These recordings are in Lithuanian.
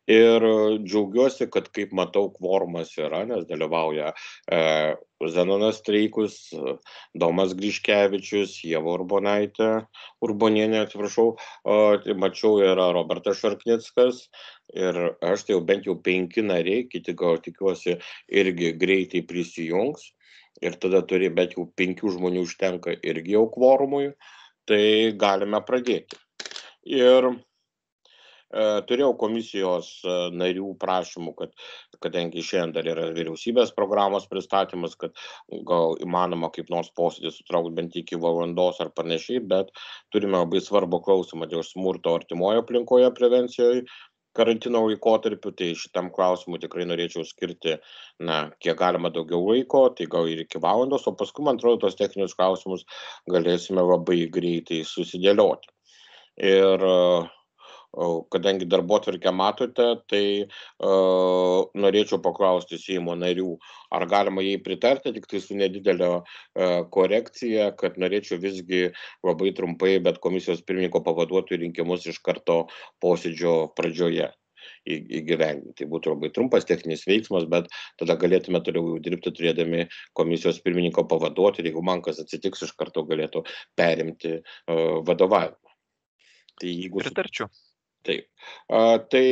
Ir džiaugiuosi, kad kaip matau, kvorumas yra, nes dalyvauja Zenonas Streikus, Domas Griškevičius, Ieva Urbonienė, atsiprašau, tai mačiau yra Robertas Šarknickas ir aš tai jau bent jau 5 nariai, kiti gal tikiuosi irgi greitai prisijungs ir tada turi bent jau 5 žmonių užtenka irgi jau kvorumui, tai galime pradėti. Ir turėjau komisijos narių prašymų, kad kadangi šiandien dar yra vyriausybės programos pristatymas, kad gal įmanoma kaip nors posėdį sutraukti bent iki valandos ar panašiai, bet turime labai svarbų klausimą dėl smurto artimoje aplinkoje prevencijoje karantino laikotarpiu, tai šitam klausimui tikrai norėčiau skirti, kiek galima daugiau laiko, tai gal ir iki valandos, o paskui, man atrodo, tos techninius klausimus galėsime labai greitai susidėlioti. Ir kadangi darbotvarkę matote, tai norėčiau paklausti Seimo narių, ar galima jai pritarti, tik tai su nedidelio korekcija, kad norėčiau visgi labai trumpai, bet komisijos pirmininko pavaduotojų rinkimus iš karto posėdžio pradžioje įgyvendinti. Tai būtų labai trumpas techninis veiksmas, bet tada galėtume toliau dirbti turėdami komisijos pirmininko pavaduotojų ir jeigu man kas atsitiks, iš karto galėtų perimti vadovavimą. Tai jeigu... Pritarčiau. Taip. Tai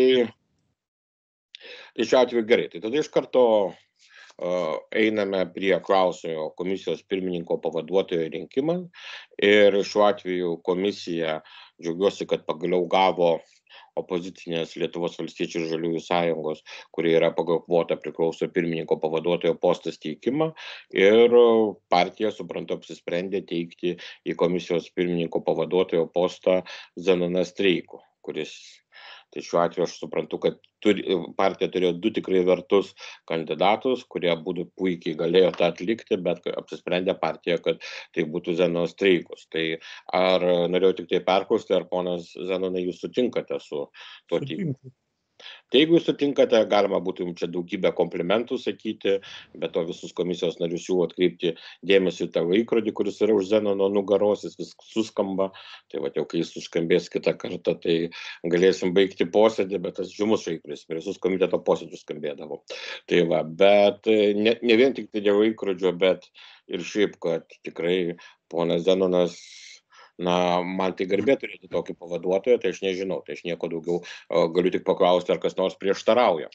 šiuo atveju gerai. Tai tada iš karto einame prie klausimo komisijos pirmininko pavaduotojo rinkimą. Ir šiuo atveju komisija, džiaugiuosi, kad pagaliau gavo opozicinės Lietuvos valstiečių ir žaliųjų sąjungos, kurie yra pagal kvotą priklauso pirmininko pavaduotojo postas teikimą. Ir partija, suprantu, apsisprendė teikti į komisijos pirmininko pavaduotojo postą Zenoną Streikų, kuris, tai šiuo atveju aš suprantu, kad partija turėjo 2 tikrai vertus kandidatus, kurie būtų puikiai galėjo tą atlikti, bet apsisprendė partija, kad tai būtų Zenonas Streikus. Tai ar norėjau tik tai perklausti, ar ponas Zenonai, jūs sutinkate su tuo teigimu? Tai jeigu jūs sutinkate, galima būtų jums čia daugybę komplimentų sakyti, bet to visus komisijos narius siūlau atkreipti dėmesį į tą laikrodį, kuris yra už Zenono nugaros, jis vis suskamba, tai va jau kai jis suskambės kitą kartą, tai galėsim baigti posėdį, bet tas žymus laikrodis, per visus komiteto posėdžius skambėdavo. Tai va, bet ne vien tik tai dėl laikrodžio, bet ir šiaip, kad tikrai ponas Zenonas, man tai garbė turėti tokį pavaduotoją, tai aš nežinau, tai aš nieko daugiau galiu tik paklausti, ar kas nors prieštarauja.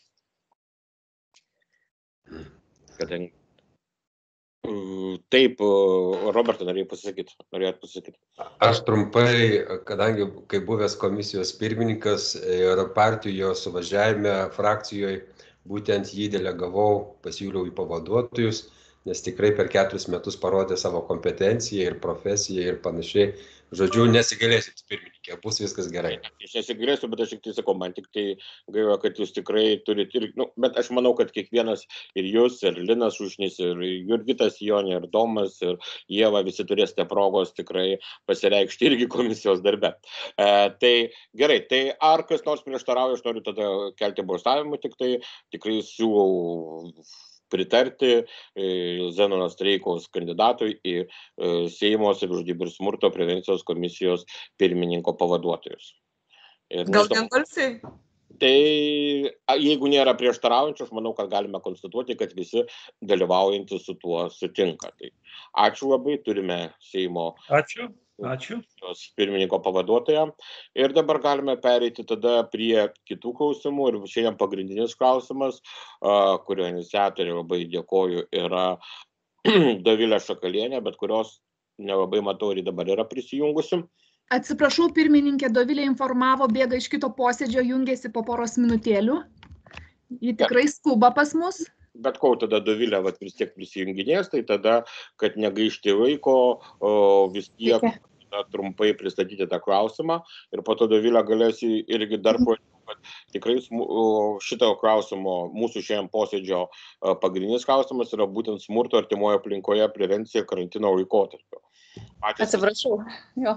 Kadangi... Taip, Roberta, norėjot pasakyti. Aš trumpai, kadangi kaip buvęs komisijos pirmininkas ir partijų suvažiavime frakcijoje, būtent jį delegavau, pasiūliau į pavaduotojus, nes tikrai per 4 metus parodė savo kompetenciją ir profesiją ir panašiai. Žodžiu, nesigalėsit pirmininkė, bus viskas gerai. Aš nesigalėsiu, bet aš tik tai sakau, man tik tai gaila, kad jūs tikrai turite ir, bet aš manau, kad kiekvienas ir jūs, ir Linas Šušnys, ir Jurgitas Jonė, ir Domas, ir Ieva, visi turėsite progos tikrai pasireikšti irgi komisijos darbe. Tai gerai, tai ar kas nors prieštarauja, aš noriu tada kelti balsavimą, tik tai tikrai siūlau pritarti Zenono Streikaus kandidatui į Seimo savižudybių ir smurto prevencijos komisijos pirmininko pavaduotojus. Gal vienbalsiai? Tai jeigu nėra prieštaraujančių, aš manau, kad galime konstatuoti, kad visi dalyvaujantys su tuo sutinka. Tai ačiū labai, turime Seimo pirmininko pavaduotoją. Ir dabar galime pereiti tada prie kitų klausimų. Ir šiandien pagrindinis klausimas, kurio iniciatorė labai dėkoju, yra Dovilė Šakalienė, bet kurios nelabai matau, ir dabar yra prisijungusi. Atsiprašau, pirmininkė, Dovilė informavo, bėga iš kito posėdžio, jungiasi po poros minutėlių. Ji tikrai skuba pas mus. Bet kol tada Dovilė vis tiek prisijunginės, tai tada, kad negaišti laiko, vis tiek trumpai pristatyti tą klausimą ir po to Dovilė galės irgi dar kad tikrai šito klausimo, mūsų šiandien posėdžio pagrindinis klausimas yra būtent smurto artimoje aplinkoje prevencija karantino laikotarpio. Atsiprašau, jo.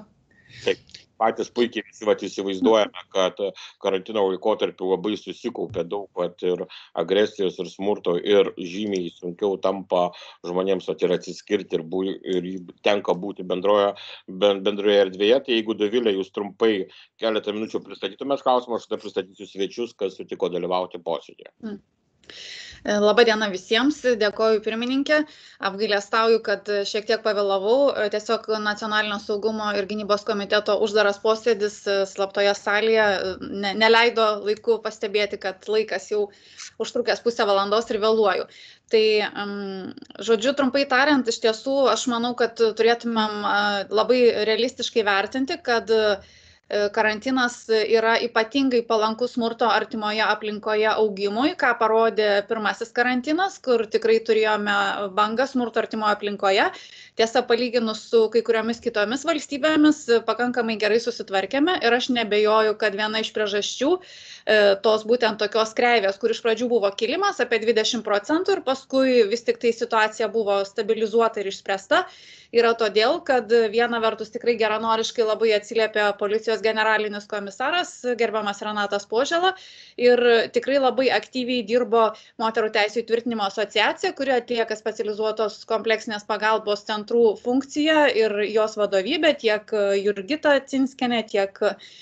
Taip, patys puikiai visi įsivaizduojame, kad karantino laikotarpiu labai susikaupė daug ir agresijos ir smurto ir žymiai sunkiau tampa žmonėms ir atsiskirti ir tenka būti bendroje erdvėje. Tai jeigu Dovilė jūs trumpai keletą minučių pristatytumės klausimą, aš tada pristatysiu svečius, kas sutiko dalyvauti posėdėje. Labadiena visiems, dėkoju pirmininkė, apgailestauju, kad šiek tiek pavėlavau, tiesiog Nacionalinio saugumo ir gynybos komiteto uždaras posėdis slaptoje salėje neleido laiku pastebėti, kad laikas jau užtrukęs pusę valandos ir vėluoju. Tai, žodžiu, trumpai tariant, iš tiesų, aš manau, kad turėtumėm labai realistiškai vertinti, kad karantinas yra ypatingai palankus smurto artimoje aplinkoje augimui, ką parodė pirmasis karantinas, kur tikrai turėjome bangą smurto artimoje aplinkoje. Tiesa, palyginus su kai kuriomis kitomis valstybėmis, pakankamai gerai susitvarkėme ir aš nebejoju, kad viena iš priežasčių tos būtent tokios kreivės, kur iš pradžių buvo kilimas apie 20% ir paskui vis tik tai situacija buvo stabilizuota ir išspręsta, yra todėl, kad viena vertus tikrai geranoriškai labai atsiliepė policijos generalinis komisaras, gerbiamas Renatas Požėla, ir tikrai labai aktyviai dirbo Moterų teisių įtvirtinimo asociacija, kuri atlieka specializuotos kompleksinės pagalbos centrų funkciją ir jos vadovybė, tiek Jurgita Cinskienė, tiek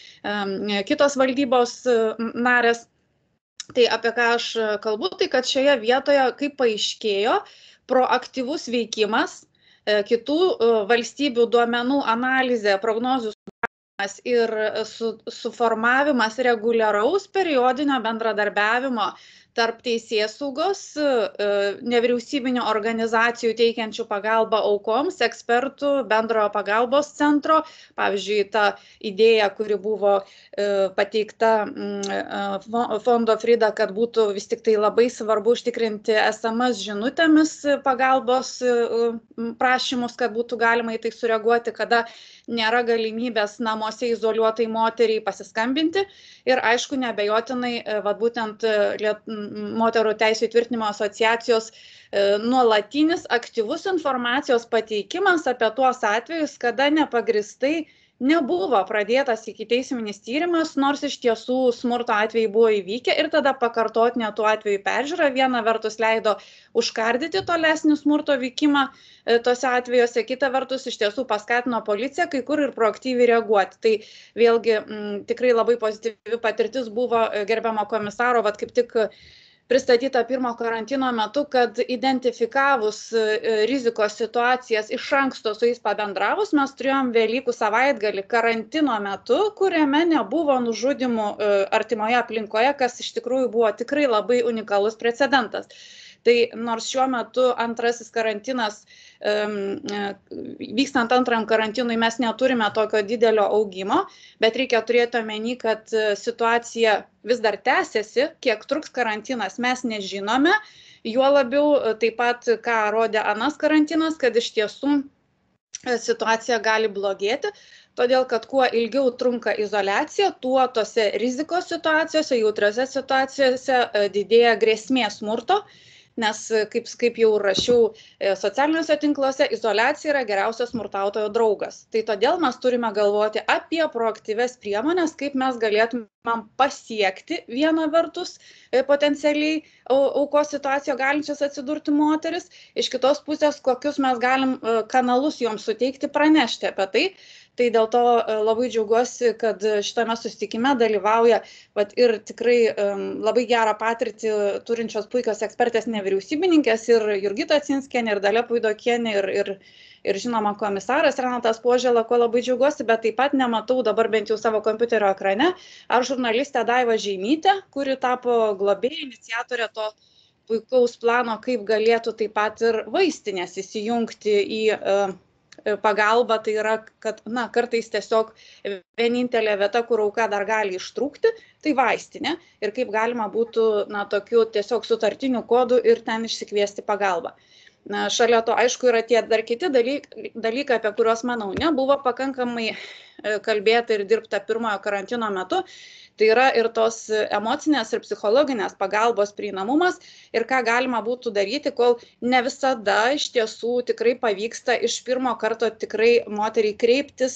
kitos valdybos narės. Tai apie ką aš kalbu, tai kad šioje vietoje, kaip paaiškėjo, proaktyvus veikimas, kitų valstybių duomenų analizė, prognozių sudarymas ir suformavimas reguliaraus periodinio bendradarbiavimo tarp teisėsaugos, nevyriausybinių organizacijų teikiančių pagalbą aukoms, ekspertų, bendrojo pagalbos centro. Pavyzdžiui, ta idėja, kuri buvo pateikta fondo Frida, kad būtų vis tik tai labai svarbu užtikrinti SMS žinutėmis pagalbos prašymus, kad būtų galima į tai sureaguoti, kada nėra galimybės namuose izoliuotai moteriai pasiskambinti. Ir aišku, neabejotinai, būtent Moterų teisių įtvirtinimo asociacijos nuolatinis aktyvus informacijos pateikimas apie tuos atvejus, kada nepagristai nebuvo pradėtas ikiteisminis tyrimas, nors iš tiesų smurto atvejai buvo įvykę ir tada pakartotinė tų atvejų peržiūra viena vertus leido užkardyti tolesnį smurto vykimą tose atvejuose, kita vertus iš tiesų paskatino policiją kai kur ir proaktyviai reaguoti. Tai vėlgi tikrai labai pozityvi patirtis buvo gerbiamo komisaro, kaip tik pristatyta pirmo karantino metu, kad identifikavus rizikos situacijas iš anksto su jais pabendravus, mes turėjom Velykų savaitgalį karantino metu, kuriame nebuvo nužudymų artimoje aplinkoje, kas iš tikrųjų buvo tikrai labai unikalus precedentas. Tai nors šiuo metu antrasis karantinas, vykstant antram karantinui mes neturime tokio didelio augimo, bet reikia turėti omeny, kad situacija vis dar tęsiasi, kiek truks karantinas mes nežinome, juo labiau taip pat, ką rodė anas karantinas, kad iš tiesų situacija gali blogėti, todėl kad kuo ilgiau trunka izoliacija, tuo tose rizikos situacijose, jautriose situacijose didėja grėsmė smurto. Nes, kaip jau rašiau socialiniuose tinkluose, izoliacija yra geriausias smurtautojo draugas. Tai todėl mes turime galvoti apie proaktyves priemonės, kaip mes galėtumėm pasiekti vieną vertus potencialiai aukos situacijoje galinčias atsidurti moteris, iš kitos pusės, kokius mes galim kanalus joms suteikti, pranešti apie tai. Tai dėl to labai džiaugiuosi, kad šitame susitikime dalyvauja ir tikrai labai gerą patirtį turinčios puikios ekspertės nevyriausybininkės ir Jurgita Cinskienė, ir Dalia Puidokienė, ir žinoma komisaras Renatas Požėla, ko labai džiaugiuosi, bet taip pat nematau dabar bent jau savo kompiuterio ekrane, ar žurnalistė Daiva Žeimytė, kuri tapo globėja, iniciatorė to puikaus plano, kaip galėtų taip pat ir vaistinės įsijungti į pagalba, tai yra, kad kartais tiesiog vienintelė vieta, kur auka dar gali ištrūkti, tai vaistinė ir kaip galima būtų tokių tiesiog sutartinių kodų ir ten išsikviesti pagalbą. Šalia to, aišku, yra tie dar kiti dalykai, apie kuriuos, manau, nebuvo pakankamai kalbėta ir dirbta pirmojo karantino metu. Tai yra ir tos emocinės ir psichologinės pagalbos prieinamumas ir ką galima būtų daryti, kol ne visada iš tiesų tikrai pavyksta iš pirmo karto tikrai moteriai kreiptis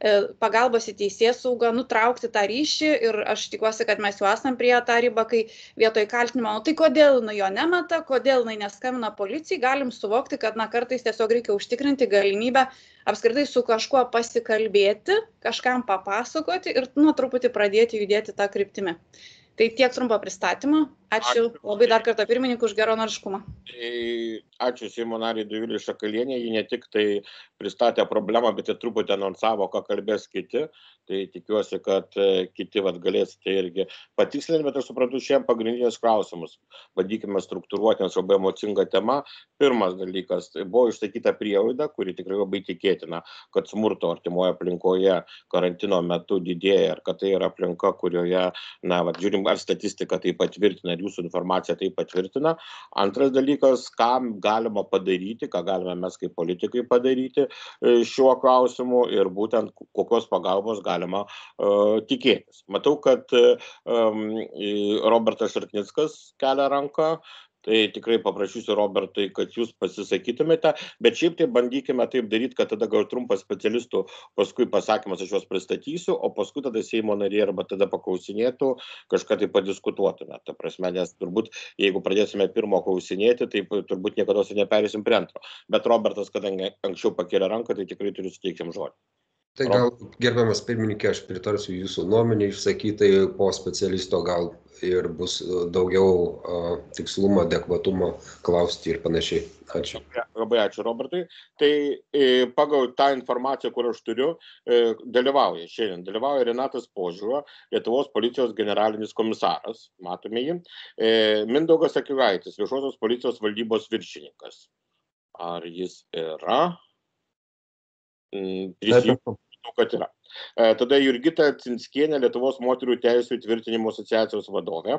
pagalbos į teisėsaugą, nutraukti tą ryšį ir aš tikiuosi, kad mes jau esam prie tą ribą, kai vietoj kaltinimo, tai kodėl jo nemeta, kodėl neskambina policijai, galim suvokti, kad kartais tiesiog reikia užtikrinti galimybę apskritai su kažkuo pasikalbėti, kažkam papasakoti ir truputį pradėti judėti tą kryptimį. Tai tiek trumpo pristatymo. Ačiū labai dar kartą pirmininkui už geranoriškumą. Ačiū Seimo nariai Dovilei Šakalienei, ji ne tik tai pristatė problemą, bet ir truputį anonsavo, ką kalbės kiti. Tai tikiuosi, kad kiti galėsite irgi patikslinti, bet aš suprantu šiandien pagrindinius klausimus. Bandykime struktūruoti, nes labai emocinga tema. Pirmas dalykas, tai buvo išsakyta prielaida, kuri tikrai labai tikėtina, kad smurto artimoje aplinkoje karantino metu didėja ir kad tai yra aplinka, kurioje, žiūrim, ar statistika tai patvirtina, ir jūsų informacija tai patvirtina. Antras dalykas, ką galima padaryti, ką galime mes kaip politikai padaryti šiuo klausimu ir būtent kokios pagalbos galima tikėtis. Matau, kad Robertas Šarknickas kelia ranką. Tai tikrai paprašysiu, Robertai, kad jūs pasisakytumėte, bet šiaip tai bandykime taip daryti, kad tada gal trumpas specialistų paskui pasakymas aš juos pristatysiu, o paskui tada Seimo nariai arba tada paklausinėtų, kažką tai padiskutuotume. Ta prasme, nes turbūt, jeigu pradėsime pirmo klausinėti, tai turbūt niekada neperėsim prie antro. Bet Robertas, kadangi anksčiau pakėlė ranką, tai tikrai turiu suteikti jam žodį. Tai gal, gerbiamas pirmininkė, aš pritarsiu jūsų nuomonė išsakytai, po specialisto gal ir bus daugiau tikslumo, adekvatumo klausti ir panašiai. Ačiū. Labai ačiū, Robertai. Tai pagal tą informaciją, kur aš turiu, šiandien dalyvauja Renatas Požėla, Lietuvos policijos generalinis komisaras, matome jį, Mindaugas Akilaitis, Viešosios policijos valdybos viršininkas. Ar jis yra? Kad yra. Tada Jurgita Cinskienė, Lietuvos moterų teisių įtvirtinimo asociacijos vadovė.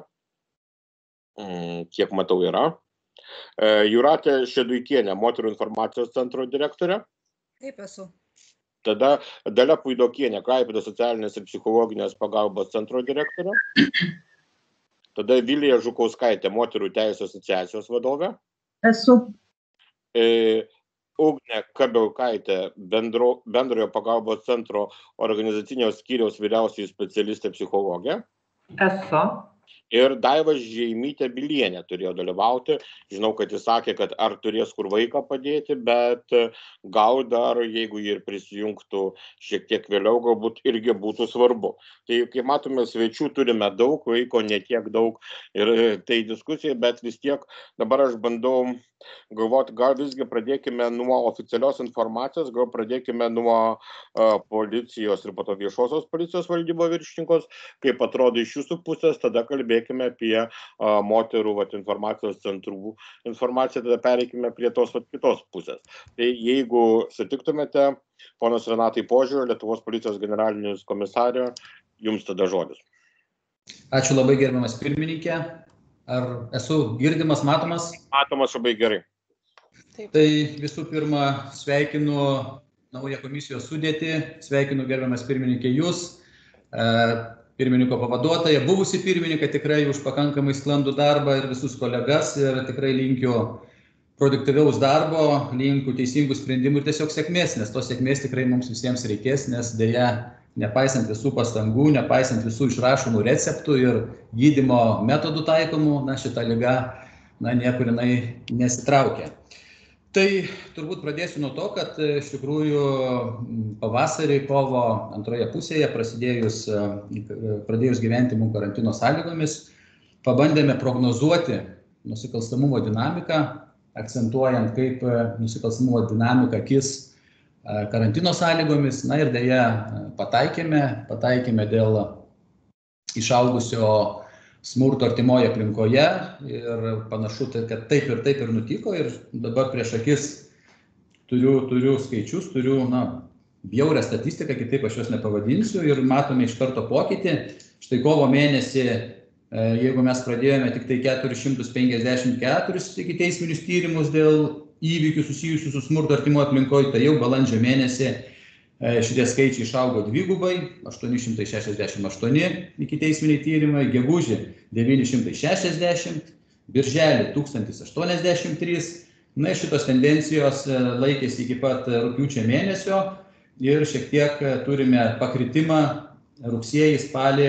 Kiek matau yra. Jūratė Šeduikienė, moterų informacijos centro direktorė. Taip esu. Tada Dalia Puidokienė, Klaipėdos socialinės ir psichologinės pagalbos centro direktorė. Tada Vilija Žukauskaitė, moterų teisių asociacijos vadovė. Esu. Ugnė Kabelkaitė, bendrojo pagalbos centro organizacinio skyriaus vyriausioji specialistė psichologė. Esu. Ir Daiva Žeimytė Bilienė turėjo dalyvauti. Žinau, kad jis sakė, kad ar turės kur vaiką padėti, bet gal dar, jeigu jį ir prisijungtų šiek tiek vėliau, galbūt irgi būtų svarbu. Tai, kaip matome, svečių turime daug, laiko netiek daug ir tai diskusija, bet vis tiek dabar aš bandau galvoti, gal visgi pradėkime nuo oficialios informacijos, gal pradėkime nuo policijos ir po to viešosios policijos valdybo viršininkos, kaip atrodo iš jūsų pusės, tada kalbėkime apie moterų informacijos centrų informaciją, tada pereikime prie tos kitos pusės. Tai jeigu sutiktumėte, ponas Renatai Požėla, Lietuvos policijos generalinis komisarė, jums tada žodis. Ačiū labai, gerbiamas pirmininkė. Ar esu girdimas, matomas? Matomas labai gerai. Taip. Tai visų pirma, sveikinu naują komisijos sudėtį, sveikinu gerbiamas pirmininkė jūs, pirmininko pavaduotoją, buvusi pirmininką tikrai už pakankamai sklandų darbą ir visus kolegas ir tikrai linkiu produktyviaus darbo, linkiu teisingų sprendimų ir tiesiog sėkmės, nes tos sėkmės tikrai mums visiems reikės, nes dėja, nepaisant visų pastangų, nepaisant visų išrašomų receptų ir gydymo metodų taikomų, šita liga niekur nesitraukia. Tai turbūt pradėsiu nuo to, kad iš tikrųjų pavasarį, kovo antroje pusėje, pradėjus gyventi mums karantino sąlygomis, pabandėme prognozuoti nusikalstamumo dinamiką, akcentuojant, kaip nusikalstamumo dinamika kis karantino sąlygomis, ir dėja pataikėme dėl išaugusio smurto artimoje aplinkoje ir panašu, kad taip ir nutiko ir dabar prieš akis turiu skaičius, turiu bjaurią statistiką, kitaip aš jos nepavadinsiu ir matome iš karto pokytį. Štai kovo mėnesį, jeigu mes pradėjome tik tai 454 ikiteisminius tyrimus dėl įvykių susijusių su smurto artimoje aplinkoje, tai jau balandžio mėnesį šitie skaičiai išaugo dvigubai, 868 ikiteisminiai tyrimai, gegužį 960, birželį 1083. Ir šitos tendencijos laikėsi iki pat rugpjūčio mėnesio ir šiek tiek turime pakritimą rugsėjį, spalį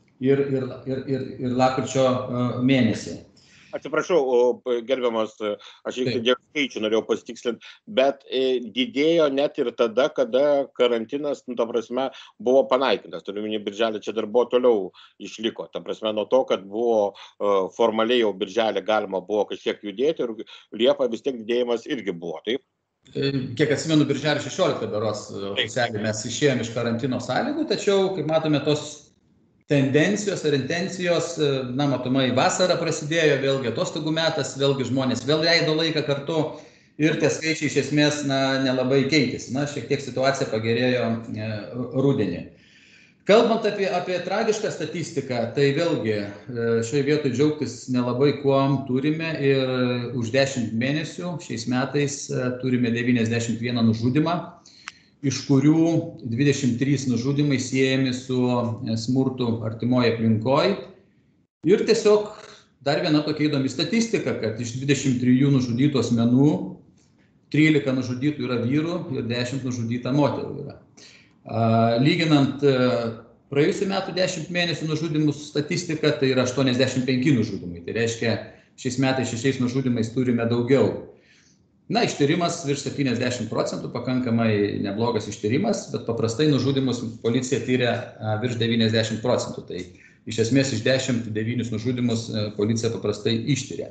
ir lapkričio mėnesį. Atsiprašau, gerbiamas, aš šiek tiek skaičių norėjau pasitikslinti, bet didėjo net ir tada, kada karantinas, ta prasme, buvo panaikintas. Turiu minį, birželį čia dar buvo toliau išliko. Ta prasme, nuo to, kad buvo formaliai jau birželį galima buvo kažkiek judėti ir Liepą vis tiek didėjimas irgi buvo, taip? Kiek atsimenu, birželį 16 beros oficialiai mes išėjome iš karantino sąlygų, tačiau, kaip matome, tos tendencijos ar intencijos, na, matomai vasara prasidėjo, vėlgi atostogų metas, vėlgi žmonės vėl leido laiką kartu ir tie skaičiai iš esmės, na, nelabai keitėsi. Na, šiek tiek situacija pagerėjo rudenį. Kalbant apie tragišką statistiką, tai vėlgi šioje vietoje džiaugtis nelabai kuom turime ir už 10 mėnesių šiais metais turime 91 nužudymą, iš kurių 23 nužudymai siejami su smurtu artimoje aplinkoje. Ir tiesiog dar viena tokia įdomi statistika, kad iš 23 nužudytų asmenų 13 nužudytų yra vyrų ir 10 nužudyta moterų yra. Lyginant praėjusių metų 10 mėnesių nužudymų statistiką, tai yra 85 nužudymai. Tai reiškia, šiais metais 6 nužudymais turime daugiau. Na, ištyrimas virš 70%, pakankamai neblogas ištyrimas, bet paprastai nužudymus policija tyria virš 90%. Tai iš esmės iš 10 9 nužudymus policija paprastai ištyria.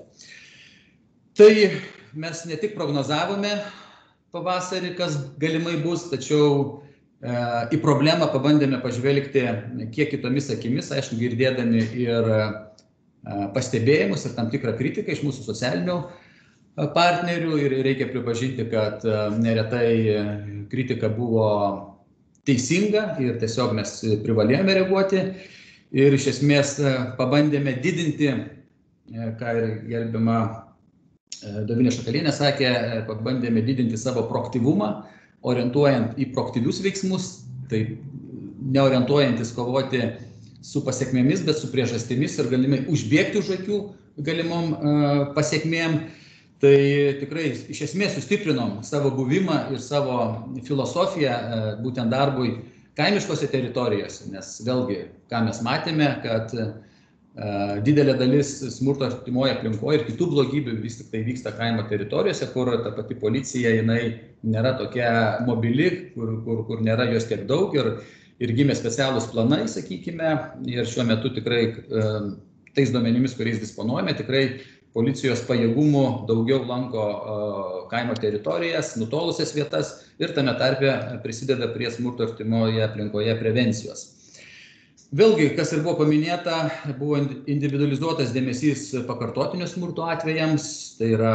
Tai mes ne tik prognozavome pavasarį, kas galimai bus, tačiau į problemą pabandėme pažvelgti kiek kitomis akimis, aišku, girdėdami ir pastebėjimus ir tam tikrą kritiką iš mūsų socialinių partnerių ir reikia pripažinti, kad neretai kritika buvo teisinga ir tiesiog mes privalėjome reaguoti ir iš esmės pabandėme didinti, ką ir gerbiama Dovilė Šakalienė sakė, pabandėme didinti savo proaktyvumą, orientuojant į proaktyvius veiksmus, tai neorientuojantis kovoti su pasiekmėmis, bet su priežastimis ir galimai užbėgti už akių galimom pasiekmėm. Tai tikrai iš esmės sustiprinom savo buvimą ir savo filosofiją būtent darbui kaimiškose teritorijose, nes vėlgi, ką mes matėme, kad didelė dalis smurto artimoje aplinkoje ir kitų blogybių vis tik tai vyksta kaimo teritorijose, kur ta pati policija jinai nėra tokia mobili, kur nėra jos tiek daug ir gimė specialūs planai, sakykime, ir šiuo metu tikrai tais duomenimis, kuriais disponuojame, tikrai policijos pajėgumų daugiau lanko kaimo teritorijas, nutolusias vietas ir tame tarpe prisideda prie smurto artimoje aplinkoje prevencijos. Vėlgi, kas ir buvo paminėta, buvo individualizuotas dėmesys pakartotinio smurto atvejams, tai yra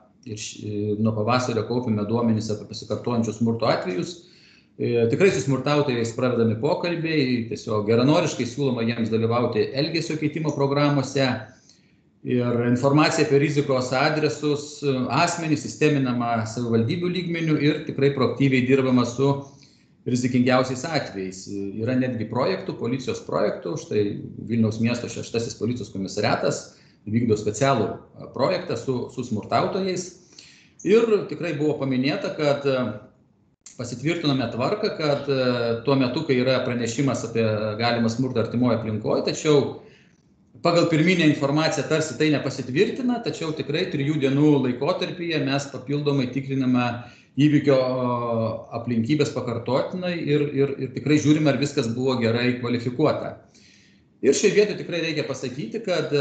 nuo pavasario kaupiame duomenys apie pasikartojančius smurto atvejus. Tikrai su smurtautojais pravedami pokalbiai, tiesiog geranoriškai siūloma jiems dalyvauti elgesio keitimo programuose ir informacija apie rizikos adresus, asmenys sisteminama savivaldybių lygmenių ir tikrai proaktyviai dirbama su rizikingiausiais atvejais. Yra netgi projektų, policijos projektų, štai Vilniaus miesto 6 policijos komisariatas vykdo specialų projektą su smurtautojais. Ir tikrai buvo paminėta, kad pasitvirtinome tvarką, kad tuo metu, kai yra pranešimas apie galimą smurtą artimoje aplinkoje, tačiau pagal pirminę informaciją tarsi tai nepasitvirtina, tačiau tikrai 3 dienų laikotarpyje mes papildomai tikriname įvykio aplinkybės pakartotinai ir tikrai žiūrime, ar viskas buvo gerai kvalifikuota. Ir šiai vietoj tikrai reikia pasakyti, kad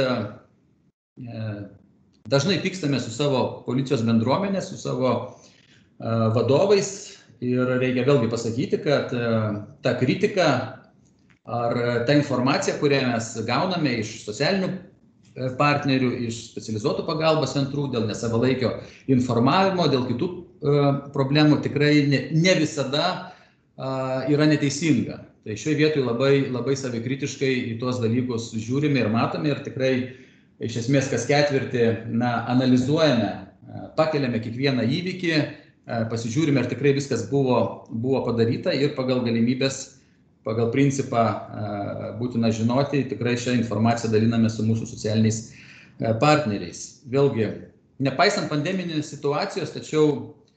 dažnai pykstame su savo policijos bendruomenė, su savo vadovais ir reikia vėlgi pasakyti, kad ta kritika ar ta informacija, kurią mes gauname iš socialinių partnerių, iš specializuotų pagalbos centrų, dėl nesavalaikio informavimo, dėl kitų problemų tikrai ne visada yra neteisinga. Tai šioje vietoje labai savikritiškai į tuos dalykus žiūrime ir matome ir tikrai iš esmės kas ketvirtį analizuojame, pakeliame kiekvieną įvykį, pasižiūrime, ar tikrai viskas buvo padaryta ir pagal galimybės, pagal principą būtina žinoti, tikrai šią informaciją daliname su mūsų socialiniais partneriais. Vėlgi, nepaisant pandeminės situacijos, tačiau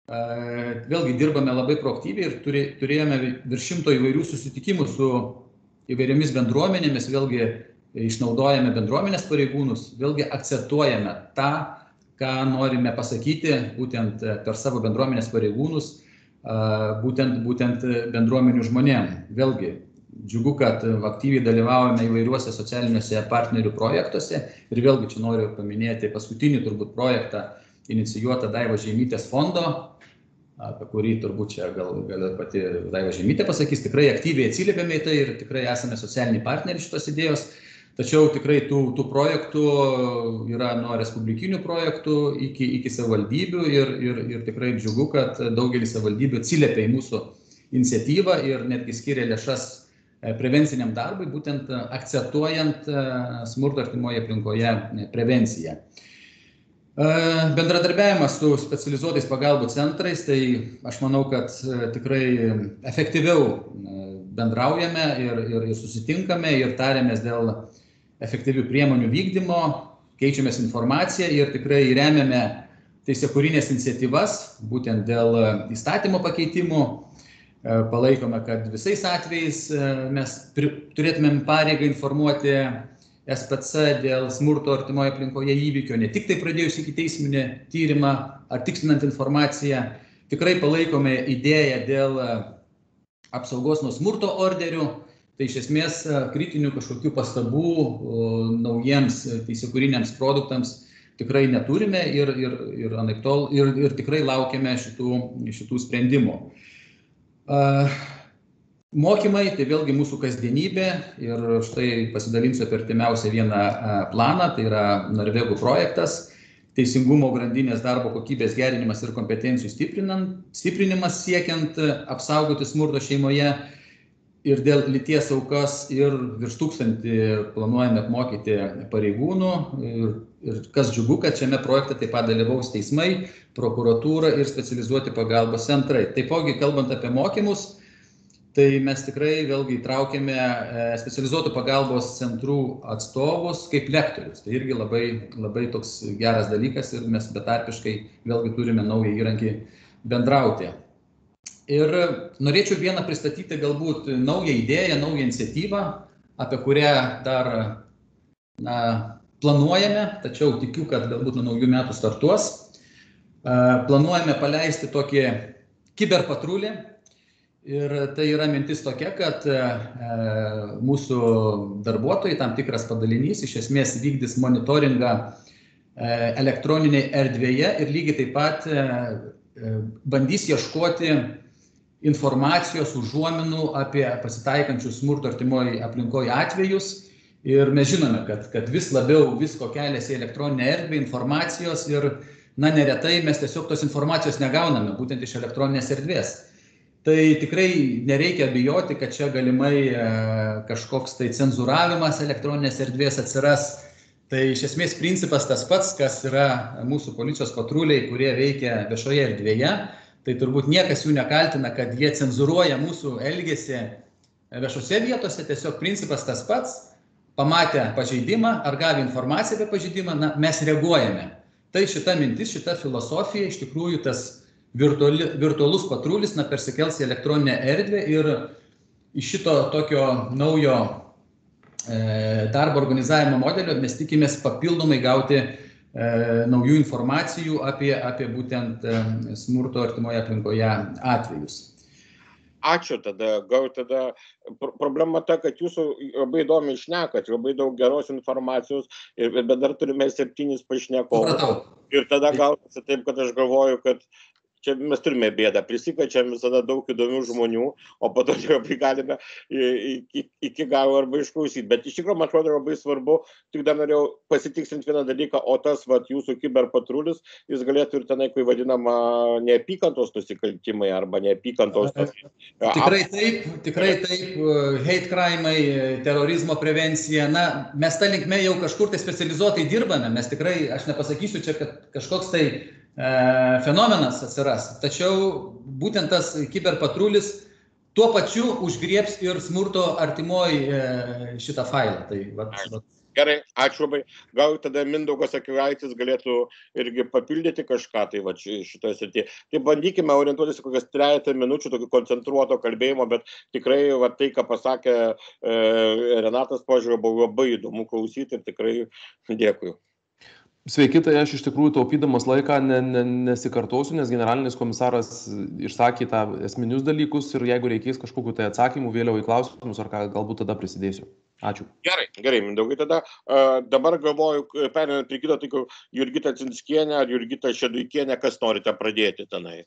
Vėlgi dirbame labai proaktyviai ir turėjome virš 100 įvairių susitikimų su įvairiomis bendruomenėmis, vėlgi išnaudojame bendruomenės pareigūnus, vėlgi akcentuojame tą, ką norime pasakyti būtent per savo bendruomenės pareigūnus, būtent bendruomenių žmonėm. Vėlgi, džiugu, kad aktyviai dalyvaujame įvairiuose socialiniuose partnerių projektuose ir vėlgi čia noriu paminėti paskutinį turbūt projektą inicijuotą Daivos Žeimytės fondo, apie kurį turbūt čia gal pati Daiva Žeimytė pasakys, tikrai aktyviai atsiliepėme į tai ir tikrai esame socialiniai partneriai šitos idėjos. Tačiau tikrai tų projektų yra nuo respublikinių projektų iki savivaldybių ir tikrai džiugu, kad daugelis savivaldybių atsiliepia į mūsų iniciatyvą ir netgi skiria lėšas prevenciniam darbui, būtent akcentuojant smurto artimoje aplinkoje prevenciją. Bendradarbiavimas su specializuotais pagalbų centrais, tai aš manau, kad tikrai efektyviau bendraujame ir susitinkame ir tarėmės dėl efektyvių priemonių vykdymo, keičiamės informaciją ir tikrai remiame teisėkūrinės iniciatyvas, būtent dėl įstatymo pakeitimų. Palaikome, kad visais atvejais mes turėtumėm pareigą informuoti SPC dėl smurto artimoje aplinkoje įvykio, ne tik tai pradėjus ikiteisminį tyrimą ar tikslinant informaciją. Tikrai palaikome idėją dėl apsaugos nuo smurto orderių. Tai iš esmės kritinių kažkokių pastabų naujiems teisėkūriniams produktams tikrai neturime ir tikrai laukiame šitų sprendimų. Mokymai, tai vėlgi mūsų kasdienybė ir štai pasidalinsiu apie artimiausią vieną planą, tai yra Norvegų projektas, teisingumo grandinės darbo kokybės gerinimas ir kompetencijų stiprinimas siekiant apsaugoti smurto šeimoje. Ir dėl lyties aukas ir virš 1000 planuojame apmokyti pareigūnų ir kas džiugu, kad šiame projekte taip pat dalyvaus teismai, prokuratūra ir specializuoti pagalbos centrai. Taipogi, kalbant apie mokymus, tai mes tikrai vėlgi įtraukėme specializuotų pagalbos centrų atstovus kaip lektorius. Tai irgi labai toks geras dalykas ir mes betarpiškai vėlgi turime naują įrankį bendrauti. Ir norėčiau vieną pristatyti galbūt naują idėją, naują iniciatyvą, apie kurią dar planuojame, tačiau tikiu, kad galbūt nuo naujų metų startuos. Planuojame paleisti tokį kiberpatrulį ir tai yra mintis tokia, kad mūsų darbuotojai, tam tikras padalinys, iš esmės vykdys monitoringą elektroninėje erdvėje ir lygiai taip pat bandys ieškoti informacijos, užuominų apie pasitaikančius smurto artimoje aplinkoje atvejus. Ir mes žinome, kad vis labiau visko keliasi į elektroninę erdvę informacijos ir neretai mes tiesiog tos informacijos negauname, būtent iš elektroninės erdvės. Tai tikrai nereikia bijoti, kad čia galimai kažkoks tai cenzūravimas elektroninės erdvės atsiras. Tai iš esmės principas tas pats, kas yra mūsų policijos patruliai, kurie veikia viešoje erdvėje. Tai turbūt niekas jų nekaltina, kad jie cenzūruoja mūsų elgesį viešose vietose, tiesiog principas tas pats, pamatę pažeidimą ar gavę informaciją apie pažeidimą, mes reaguojame. Tai šita mintis, šita filosofija, iš tikrųjų tas virtualus patrulis persikels į elektroninę erdvę ir iš šito tokio naujo darbo organizavimo modelio mes tikimės papildomai gauti naujų informacijų apie būtent smurto artimoje aplinkoje atvejus. Ačiū, tada problema ta, kad jūsų labai įdomiai šnekat, labai daug geros informacijos, bet dar turime 7 pašnekovus. Ir tada gaunasi taip, kad aš galvoju, kad čia mes turime bėdą, prisikviečiam visada daug įdomių žmonių, o po to labai galime iki galo arba išklausyti. Bet iš tikrųjų, man atrodo, labai svarbu, tik dar norėjau pasitikslinti vieną dalyką, o tas jūsų kiberpatrulis, jis galėtų ir tenai, kai vadinama neapykantos nusikaltimai arba neapykantos. Tikrai taip, hate crime'ai, terorizmo prevencija, mes tą linkme jau kažkur tai specializuotai dirbame, mes tikrai, aš nepasakysiu čia, kad kažkoks tai fenomenas atsiras, tačiau būtent tas kiberpatrulis tuo pačiu užgriebs ir smurto artimoj šitą failą. Tai Gerai, ačiū labai. Gal tada Mindaugas Akilaitis galėtų irgi papildyti kažką tai va šitoje srityje. Tai bandykime orientuotis kokias 3 minučių tokio koncentruoto kalbėjimo, bet tikrai va, tai, ką pasakė Renatas, požiūrė, buvo labai įdomu klausyti ir tikrai dėkui. Sveiki, tai aš iš tikrųjų taupydamas laiką nesikartosiu, nes generalinis komisaras išsakė tą esminius dalykus ir jeigu reikės kažkokių tai atsakymų vėliau į klausimus, ar ką, galbūt tada prisidėsiu. Ačiū. Gerai, Mindaugai, tada dabar galvoju, perinant prie kito, tai Jurgita Cinskienė ar Jurgita Šeduikienė, kas norite pradėti tenai.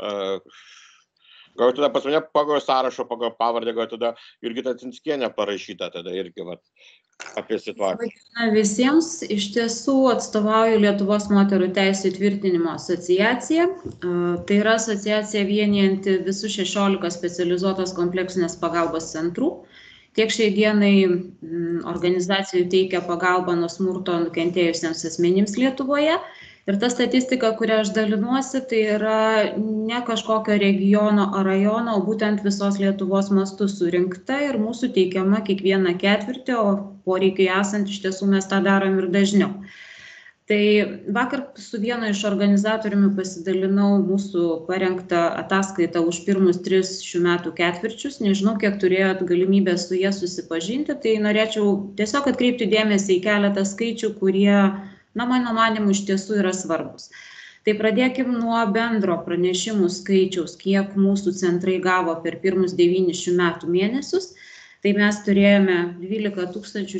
Gal tada pas mane pagal sąrašo, pagal pavardę, gal tada Jurgita Cinskienė parašyta tada irgi va, apie situaciją. Visiems iš tiesų atstovauju Lietuvos moterų teisių įtvirtinimo asociaciją. Tai yra asociacija vienijanti visus 16 specializuotos kompleksinės pagalbos centrų. Tiek šiai dienai organizacijų teikia pagalbą nuo smurto nukentėjusiems asmenims Lietuvoje. Ir ta statistika, kurią aš dalinuosi, tai yra ne kažkokio regiono ar rajono, o būtent visos Lietuvos mastų surinkta ir mūsų teikiama kiekvieną ketvirtį, o poreikiai esant iš tiesų mes tą darom ir dažniau. Tai vakar su vienu iš organizatoriumi pasidalinau mūsų parengtą ataskaitą už pirmus 3 šių metų ketvirčius. Nežinau, kiek turėjot galimybę su jie susipažinti, tai norėčiau tiesiog atkreipti dėmesį į keletą skaičių, kurie, mano manimu, iš tiesų yra svarbus. Tai pradėkim nuo bendro pranešimų skaičiaus, kiek mūsų centrai gavo per pirmus 9 šių metų mėnesius. Tai mes turėjome 12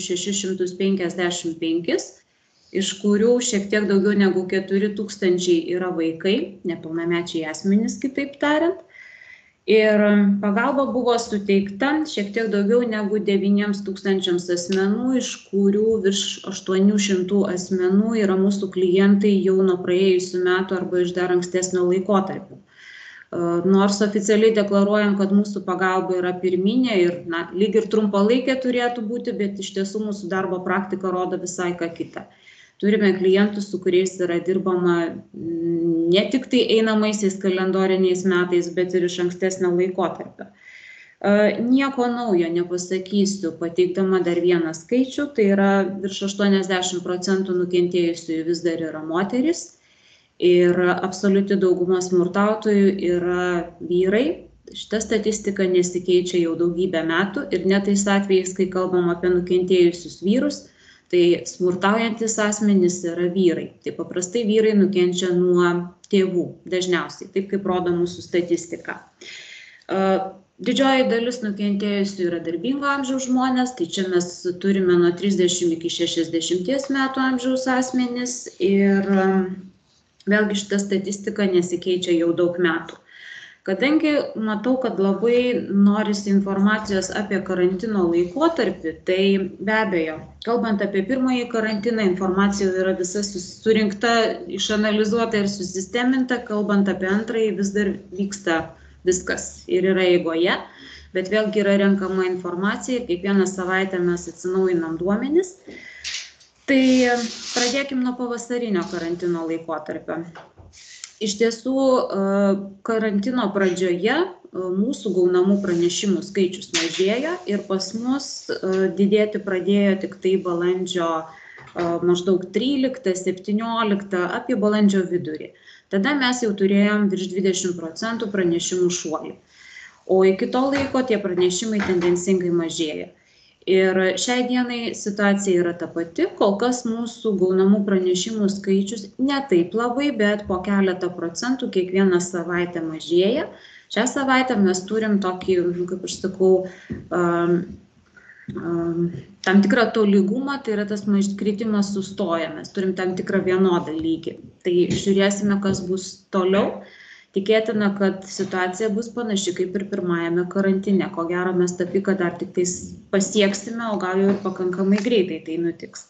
655, iš kurių šiek tiek daugiau negu 4 000 yra vaikai, nepilnamečiai asmenys, kitaip tariant. Ir pagalba buvo suteikta šiek tiek daugiau negu 9 000 asmenų, iš kurių virš 800 asmenų yra mūsų klientai jau nuo praėjusių metų arba iš dar ankstesnio laikotarpio. Nors oficialiai deklaruojam, kad mūsų pagalba yra pirminė ir lyg ir trumpalaikė turėtų būti, bet iš tiesų mūsų darbo praktika rodo visai ką kitą. Turime klientus, su kuriais yra dirbama ne tik tai einamaisiais kalendoriniais metais, bet ir iš ankstesnio laikotarpio. Nieko naujo nepasakysiu, pateikdama dar vieną skaičių, tai yra virš 80% nukentėjusiųjų vis dar yra moterys ir absoliuti dauguma smurtautojų yra vyrai. Šita statistika nesikeičia jau daugybę metų ir net tais atvejais, kai kalbam apie nukentėjusius vyrus, tai smurtaujantis asmenys yra vyrai. Tai paprastai vyrai nukenčia nuo tėvų, dažniausiai, taip kaip rodo mūsų statistika. Didžioji dalis nukentėjusių yra darbingo amžiaus žmonės, tai čia mes turime nuo 30 iki 60 metų amžiaus asmenys ir vėlgi šita statistika nesikeičia jau daug metų. Kadangi matau, kad labai norisi informacijos apie karantino laikotarpį, tai be abejo, kalbant apie pirmąjį karantiną, informacija yra visa surinkta, išanalizuota ir susisteminta, kalbant apie antrąjį vis dar vyksta viskas ir yra eigoje, bet vėlgi yra renkama informacija ir kiekvieną savaitę mes atsinaujinam duomenis. Tai pradėkim nuo pavasarinio karantino laikotarpio. Iš tiesų, karantino pradžioje mūsų gaunamų pranešimų skaičius mažėjo ir pas mus didėti pradėjo tik tai balandžio maždaug 13-17, apie balandžio vidurį. Tada mes jau turėjom virš 20% pranešimų šuolį, o iki to laiko tie pranešimai tendencingai mažėjo. Ir šiai dienai situacija yra ta pati, kol kas mūsų gaunamų pranešimų skaičius ne taip labai, bet po keletą procentų kiekvieną savaitę mažėja. Šią savaitę mes turim tokį, kaip aš sakau, tam tikrą tolygumą, tai yra tas kritimas sustoja, mes turim tam tikrą vienodą lygį. Tai žiūrėsime, kas bus toliau. Tikėtina, kad situacija bus panaši kaip ir pirmajame karantine. Ko gero mes tą piką dar tik tais pasieksime, o gal jau ir pakankamai greitai tai nutiks.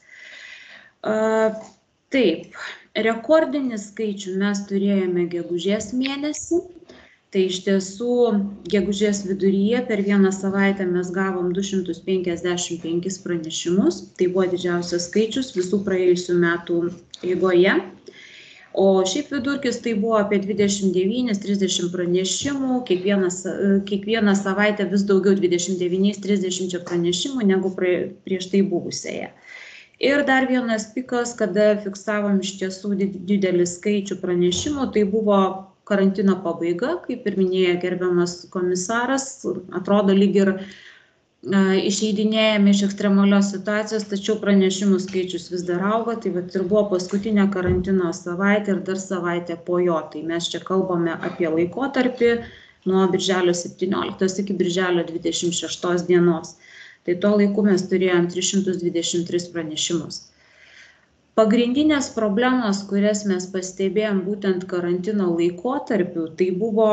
Taip, rekordinį skaičių mes turėjome gegužės mėnesį. Tai iš tiesų gegužės viduryje per vieną savaitę mes gavom 255 pranešimus. Tai buvo didžiausias skaičius visų praėjusių metų eigoje. O šiaip vidurkis tai buvo apie 29-30 pranešimų, kiekvieną savaitę vis daugiau 29-30 pranešimų negu prieš tai buvusioje. Ir dar vienas pikas, kada fiksavom iš tiesų didelį skaičių pranešimų, tai buvo karantino pabaiga, kaip ir minėjo gerbiamas komisaras, atrodo lyg ir išeidinėjame iš ekstremalios situacijos, tačiau pranešimų skaičius vis dar auga, tai vat ir buvo paskutinė karantino savaitė ir dar savaitė po jo. Tai mes čia kalbame apie laikotarpį nuo birželio 17 iki birželio 26 dienos. Tai tuo laiku mes turėjom 323 pranešimus. Pagrindinės problemos, kurias mes pastebėjom būtent karantino laikotarpiu, tai buvo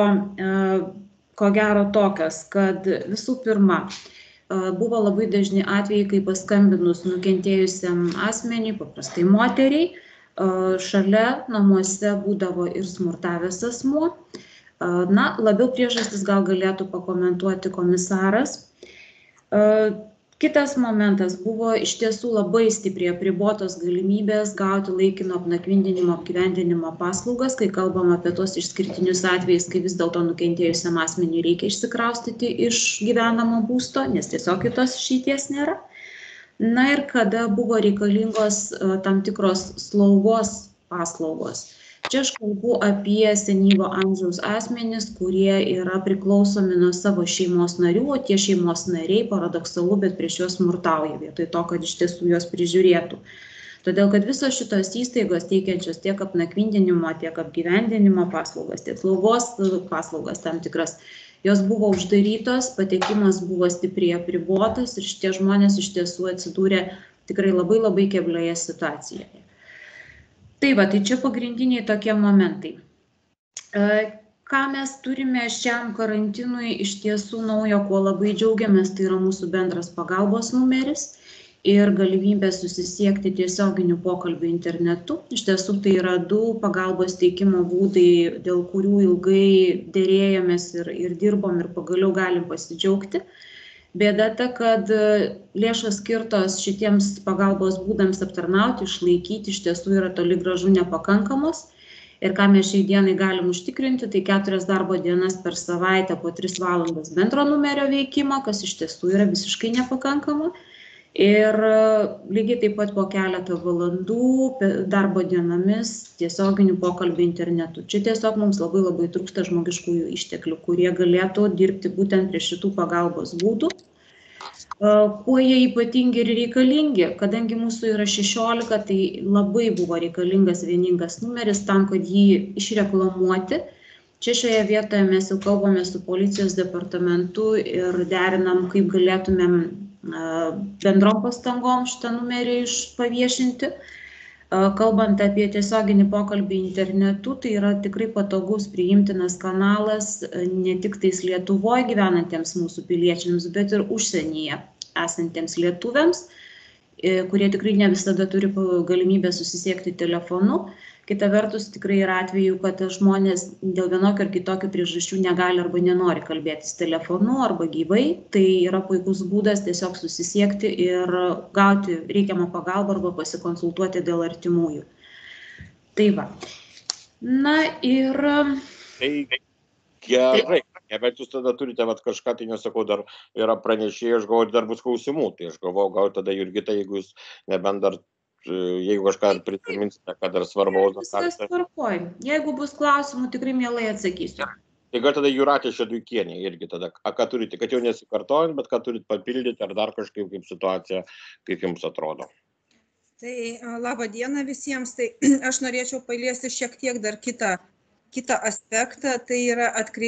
ko gero tokios, kad visų pirma, buvo labai dažni atvejai, kai paskambinus nukentėjusiam asmeniui, paprastai moteriai, šalia namuose būdavo ir smurtavęs asmuo. Na, labiau priežastis gal galėtų pakomentuoti komisaras. Kitas momentas buvo iš tiesų labai stipriai apribotos galimybės gauti laikino apnakvindinimo apgyvendinimo paslaugas, kai kalbam apie tos išskirtinius atvejus, kai vis dėlto nukentėjusiam asmeniui reikia išsikraustyti iš gyvenamo būsto, nes tiesiog kitos išeities nėra. Na ir kada buvo reikalingos tam tikros slaugos paslaugos. Čia aš kalbu apie senyvo amžiaus asmenis, kurie yra priklausomi nuo savo šeimos narių, o tie šeimos nariai, paradoksalu, bet prieš juos smurtauja, vietoj to, kad iš tiesų juos prižiūrėtų. Todėl, kad visos šitos įstaigos teikiančios tiek apnakvindinimo, tiek apgyvendinimo paslaugas, tiek slaugos paslaugas tam tikras, jos buvo uždarytos, patekimas buvo stipriai apribotas ir šitie žmonės iš tiesų atsidūrė tikrai labai keblioje situacijoje. Tai va, tai čia pagrindiniai tokie momentai. Ką mes turime šiam karantinui iš tiesų naujo, kuo labai džiaugiamės, tai yra mūsų bendras pagalbos numeris ir galimybė susisiekti tiesioginiu pokalbiu internetu. Iš tiesų tai yra 2 pagalbos teikimo būdai, dėl kurių ilgai dėrėjomės ir dirbom ir pagaliau galim pasidžiaugti. Bėda ta, kad lėšos skirtos šitiems pagalbos būdams aptarnauti, išlaikyti iš tiesų yra toli gražu nepakankamos. Ir ką mes šiai dienai galim užtikrinti, tai 4 darbo dienas per savaitę po 3 valandas bendro numerio veikimo, kas iš tiesų yra visiškai nepakankama. Ir lygiai taip pat po keletą valandų darbo dienomis tiesioginių pokalbių internetu. Čia tiesiog mums labai trūksta žmogiškųjų išteklių, kurie galėtų dirbti būtent prie šitų pagalbos būdų. Kuo jie ypatingi ir reikalingi, kadangi mūsų yra 16, tai labai buvo reikalingas vieningas numeris tam, kad jį išreklamuoti. Čia šioje vietoje mes jau kalbame su policijos departamentu ir derinam, kaip galėtumėm bendrom pastangom šitą numerį paviešinti. Kalbant apie tiesioginį pokalbį internetu, tai yra tikrai patogus, priimtinas kanalas ne tik tais Lietuvoje gyvenantiems mūsų piliečiams, bet ir užsienyje esantiems lietuviams, kurie tikrai ne visada turi galimybę susisiekti telefonu. Kita vertus, tikrai yra atvejų, kad žmonės dėl vienokio ar kitokio priežasčių negali arba nenori kalbėtis telefonu arba gyvai. Tai yra puikus būdas tiesiog susisiekti ir gauti reikiamą pagalbą arba pasikonsultuoti dėl artimųjų. Tai va. Na ir... Tai gerai, bet jūs tada turite kažką, tai nesakau, dar yra pranešėjai, aš galvoju, dar bus klausimų. Tai aš galvoju, gal tada Jurgita, jeigu jūs nebent dar... Jeigu kažką prisiminsite, kad dar svarbaus. Viskas tvarkoj. Jeigu bus klausimų, tikrai mielai atsakysiu. Tai gal tada Jūratė Šeduikienė irgi tada, ką turite, kad jau nesikartojant, bet ką turite papildyti ar dar kažkaip kaip situacija, kaip jums atrodo. Tai labą dieną visiems. Tai aš norėčiau paliesti šiek tiek dar kitą aspektą, tai yra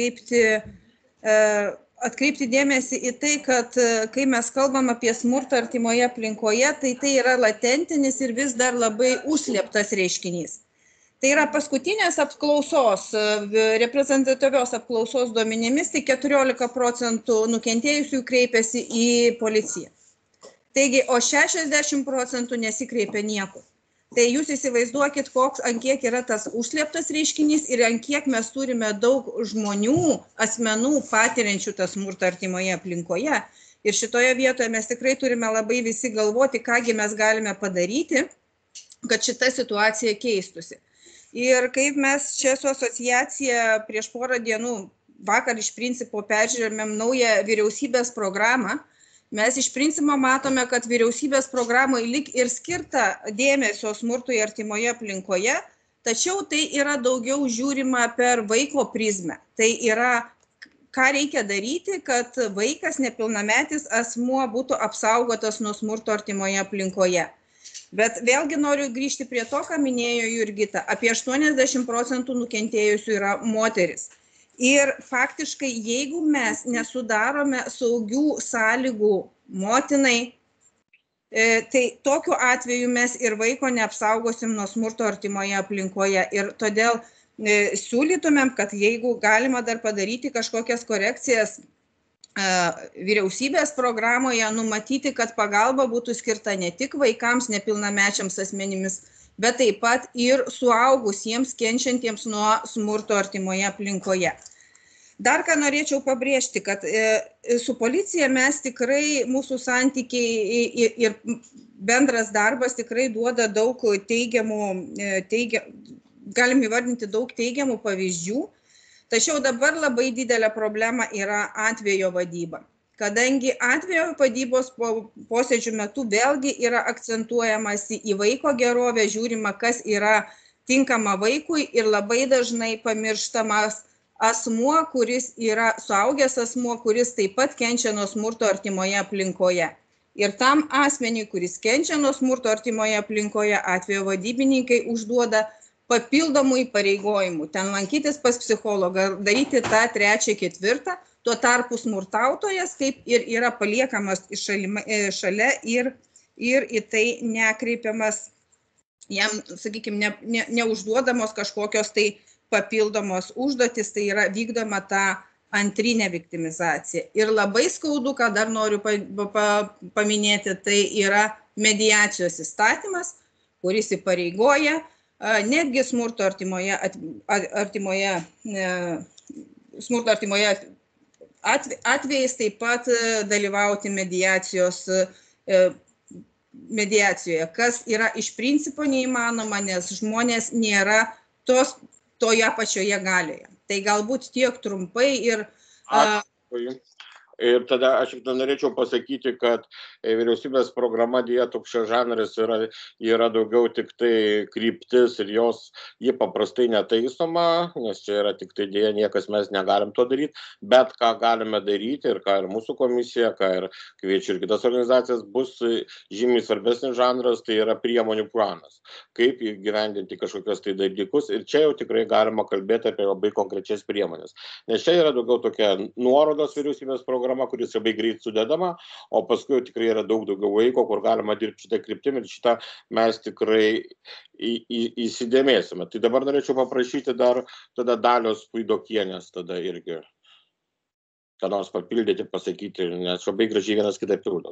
atkreipti dėmesį į tai, kad kai mes kalbam apie smurtą artimoje aplinkoje, tai yra latentinis ir vis dar labai užslėptas reiškinys. Tai yra paskutinės apklausos, reprezentatyvios apklausos duomenimis, tai 14% nukentėjusių kreipiasi į policiją. Taigi, o 60% nesikreipia niekur. Tai jūs įsivaizduokit, ant kiek yra tas užslėptas reiškinys ir ant kiek mes turime daug žmonių, asmenų patiriančių tą smurtą artimoje aplinkoje. Ir šitoje vietoje mes tikrai turime labai visi galvoti, kągi mes galime padaryti, kad šita situacija keistusi. Ir kaip mes čia su asociacija prieš porą dienų, vakar iš principo peržiūrėjome naują vyriausybės programą Mes iš principo matome, kad vyriausybės programai lyg ir skirta dėmesio smurtui artimoje aplinkoje, tačiau tai yra daugiau žiūrima per vaiko prizmę. Tai yra, ką reikia daryti, kad vaikas, nepilnametis asmuo būtų apsaugotas nuo smurto artimoje aplinkoje. Bet vėlgi noriu grįžti prie to, ką minėjo Jurgita. Apie 80% nukentėjusių yra moteris. Ir faktiškai, jeigu mes nesudarome saugių sąlygų motinai, tai tokiu atveju mes ir vaiko neapsaugosim nuo smurto artimoje aplinkoje. Ir todėl siūlytumėm, kad jeigu galima dar padaryti kažkokias korekcijas vyriausybės programoje, numatyti, kad pagalba būtų skirta ne tik vaikams, nepilnamečiams asmenimis, bet taip pat ir suaugusiems kenčiantiems nuo smurto artimoje aplinkoje. Dar ką norėčiau pabrėžti, kad su policija mes tikrai, mūsų santykiai ir bendras darbas tikrai duoda daug galim įvardinti daug teigiamų pavyzdžių, tačiau dabar labai didelė problema yra atvejo vadyba. Kadangi atvejo vadybos posėdžių metu vėlgi yra akcentuojamasi į vaiko gerovę, žiūrima, kas yra tinkama vaikui ir labai dažnai pamirštamas asmuo, kuris yra suaugęs asmuo, kuris taip pat kenčia nuo smurto artimoje aplinkoje. Ir tam asmeniui, kuris kenčia nuo smurto artimoje aplinkoje, atvejo vadybininkai užduoda papildomų įpareigojimų. Ten lankytis pas psichologą, daryti tą 3., 4. Tuo tarpu smurtautojas kaip ir yra paliekamas šalia ir į tai nekreipiamas, jam, sakykime, neužduodamos kažkokios tai papildomos užduotis, tai yra vykdoma ta antrinė viktimizacija. Ir labai skaudu, ką dar noriu paminėti, tai yra mediacijos įstatymas, kuris įpareigoja netgi smurto artimoje atvejais taip pat dalyvauti mediacijoje, kas yra iš principo neįmanoma, nes žmonės nėra toje pačioje galioje. Tai galbūt tiek trumpai ir... Ir tada aš norėčiau pasakyti, kad vyriausybės programa deja toks žanras yra daugiau tik tai kryptis ir ji paprastai netaisoma, nes čia yra tik tai deja niekas mes negalim to daryti, bet ką galime daryti ir ką ir mūsų komisija, ką ir kviečiu ir kitas organizacijas, bus žymiai svarbesnis žanras, tai yra priemonių planas, kaip įgyvendinti kažkokios tai dalykus ir čia jau tikrai galima kalbėti apie labai konkrečias priemonės, nes čia yra daugiau tokia nuorodos vyriausybės programa, kuris labai greit sudedama, o paskui tikrai yra daugiau laiko, kur galima dirbti šitą kryptimį ir šitą mes tikrai įsidėmėsime. Tai dabar norėčiau paprašyti dar tada Dalios Puidokienės tada irgi, ką nors papildyti, pasakyti, nes labai gražiai vienas kitą pildot.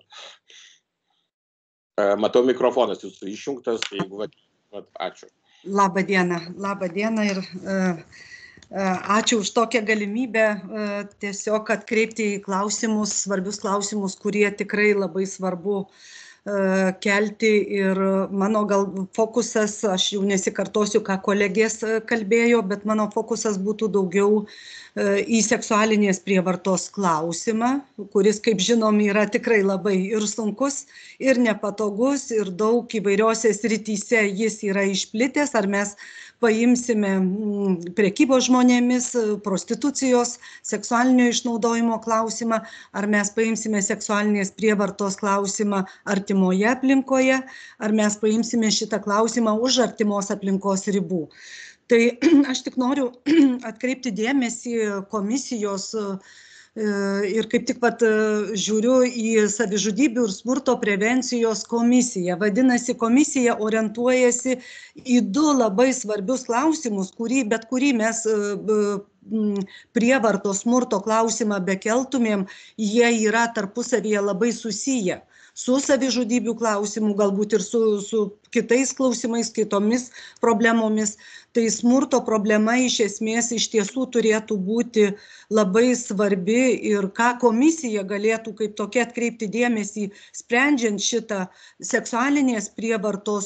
Matau, mikrofonas jūsų išjungtas, jeigu ačiū. Labą dieną ir ačiū už tokią galimybę tiesiog atkreipti į klausimus, svarbius klausimus, kurie tikrai labai svarbu kelti ir mano gal fokusas, aš jau nesikartosiu, ką kolegės kalbėjo, bet mano fokusas būtų daugiau į seksualinės prievartos klausimą, kuris, kaip žinom, yra tikrai labai ir sunkus, ir nepatogus, ir daug įvairiose srityse jis yra išplitęs, ar mes paimsime prekybos žmonėmis, prostitucijos, seksualinio išnaudojimo klausimą, ar mes paimsime seksualinės prievartos klausimą artimoje aplinkoje, ar mes paimsime šitą klausimą už artimos aplinkos ribų. Tai aš tik noriu atkreipti dėmesį komisijos ir kaip tik žiūriu į savižudybių ir smurto prevencijos komisiją. Vadinasi, komisija orientuojasi į 2 labai svarbius klausimus, bet kurį mes prievartos smurto klausimą bekeltumėm, jie yra tarpusavyje labai susiję. Su savižudybių klausimu, galbūt ir su kitais klausimais, kitomis problemomis. Tai smurto problema iš esmės iš tiesų turėtų būti labai svarbi ir ką komisija galėtų kaip tokia atkreipti dėmesį, sprendžiant šitą seksualinės prievartos,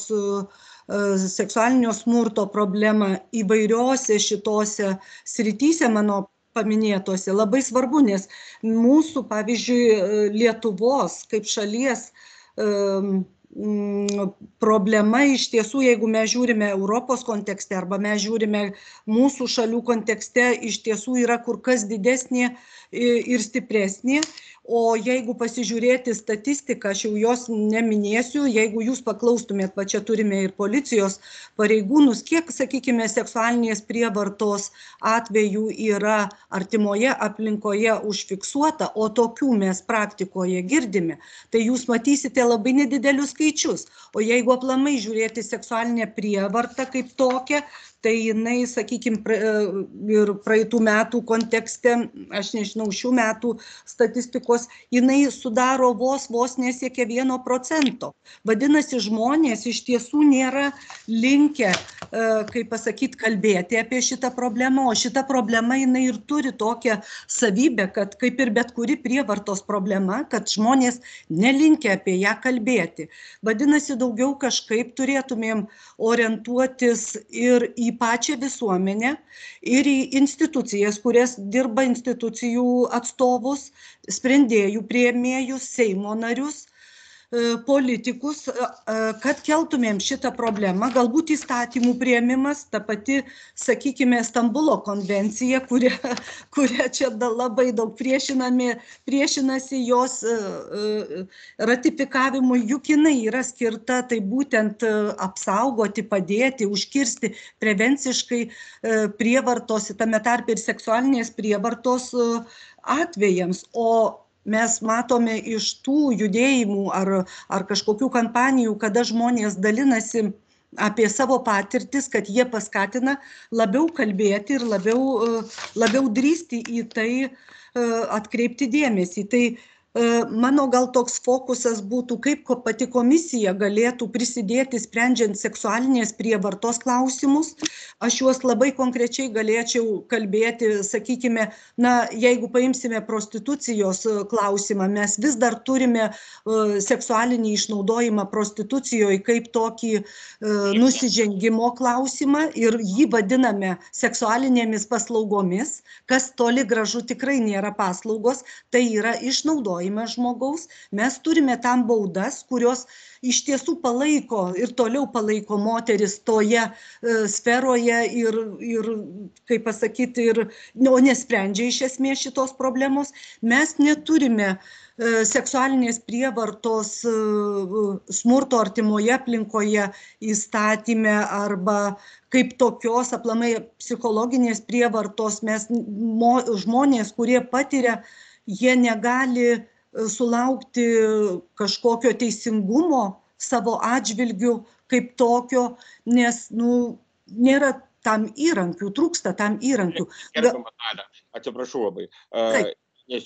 seksualinio smurto problemą įvairiose šitose srityse. Mano paminėtose labai svarbu, nes mūsų, pavyzdžiui, Lietuvos kaip šalies problema iš tiesų, jeigu mes žiūrime Europos kontekste arba mes žiūrime mūsų šalių kontekste, iš tiesų yra kur kas didesnė ir stipresnė. O jeigu pasižiūrėti statistiką, aš jau jos neminėsiu, jeigu jūs paklaustumėt, va čia turime ir policijos pareigūnus, kiek, sakykime, seksualinės prievartos atvejų yra artimoje aplinkoje užfiksuota, o tokių mes praktikoje girdime, tai jūs matysite labai nedidelius skaičius. O jeigu aplamai žiūrėti seksualinę prievartą kaip tokią, tai jinai, sakykime, ir praeitų metų kontekste, aš nežinau, šių metų statistikos, jinai sudaro vos nesiekia 1%. Vadinasi, žmonės iš tiesų nėra linkę, kaip pasakyti, kalbėti apie šitą problemą, o šita problema jinai ir turi tokią savybę, kad kaip ir bet kuri prievartos problema, kad žmonės nelinkę apie ją kalbėti. Vadinasi, daugiau kažkaip turėtumėm orientuotis ir į pačią visuomenę, ir į institucijas, kurias dirba institucijų atstovus, sprendėjų priėmėjus, Seimo narius, politikus, kad keltumėm šitą problemą, galbūt įstatymų priėmimas, ta pati, sakykime, Stambulo konvencija, kuria čia labai daug priešinasi jos ratifikavimui, juk jinai yra skirta tai būtent apsaugoti, padėti, užkirsti prevenciškai prievartos, tame tarpe ir seksualinės prievartos atvejams. O mes matome iš tų judėjimų ar kažkokių kampanijų, kada žmonės dalinasi apie savo patirtis, kad jie paskatina labiau kalbėti ir labiau drįsti į tai atkreipti dėmesį. Tai mano gal toks fokusas būtų, kaip pati komisija galėtų prisidėti sprendžiant seksualinės prievartos klausimus. Aš juos labai konkrečiai galėčiau kalbėti, sakykime, jeigu paimsime prostitucijos klausimą, mes vis dar turime seksualinį išnaudojimą prostitucijoje kaip tokį nusižengimo klausimą ir jį vadiname seksualinėmis paslaugomis, kas toli gražu tikrai nėra paslaugos, tai yra išnaudojimas žmogaus. Mes turime tam baudas, kurios iš tiesų palaiko ir toliau palaiko moteris toje sferoje ir kaip pasakyti, nesprendžia iš esmės šitos problemos. Mes neturime seksualinės prievartos smurto artimoje aplinkoje įstatyme arba kaip tokios aplamai psichologinės prievartos. Mes žmonės, kurie patiria, jie negali sulaukti kažkokio teisingumo savo atžvilgių kaip tokio, nes nėra tam įrankių, trūksta tam įrankių. Gerbiama Dalia, atsiprašau labai. Nes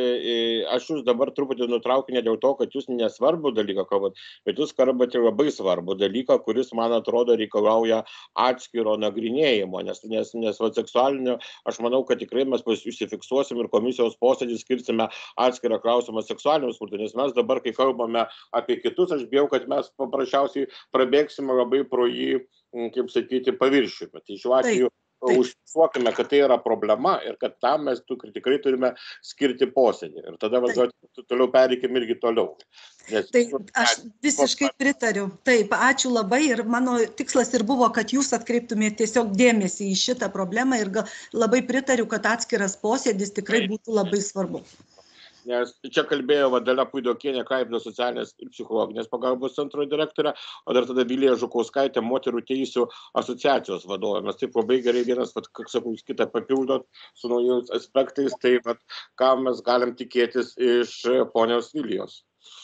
aš jūs dabar truputį nutraukiu ne dėl to, kad jūs nesvarbų dalyką kalbat, bet jūs kalbate labai svarbų dalyką, kuris, man atrodo, reikalauja atskiro nagrinėjimo, nes seksualinio, aš manau, kad tikrai mes užsifiksuosim ir komisijos posėdį skirsime atskirą klausimą seksualiniam smurtui, nes mes dabar, kai kalbame apie kitus, aš bijau, kad mes paprasčiausiai prabėgsime labai pro jį, kaip sakyti, paviršiumi. Tai šiuo atveju užfiksuokime, kad tai yra problema ir kad tam mes tikrai turime skirti posėdį. Ir tada toliau pereikim irgi toliau. Tai aš visiškai pritariu. Taip, ačiū labai ir mano tikslas ir buvo, kad jūs atkreiptumėte tiesiog dėmesį į šitą problemą ir labai pritariu, kad atskiras posėdis tikrai būtų labai svarbu. Nes čia kalbėjo Dalia Puidokienė, Klaipėdos socialinės ir psichologinės pagalbos centro direktorė, o dar tada Vilija Žukauskaitė, moterų teisių asociacijos vadovė. Mes taip labai gerai vienas, kaip sakau, kitą papildot su naujais aspektais, tai ką mes galim tikėtis iš ponios Vilijos.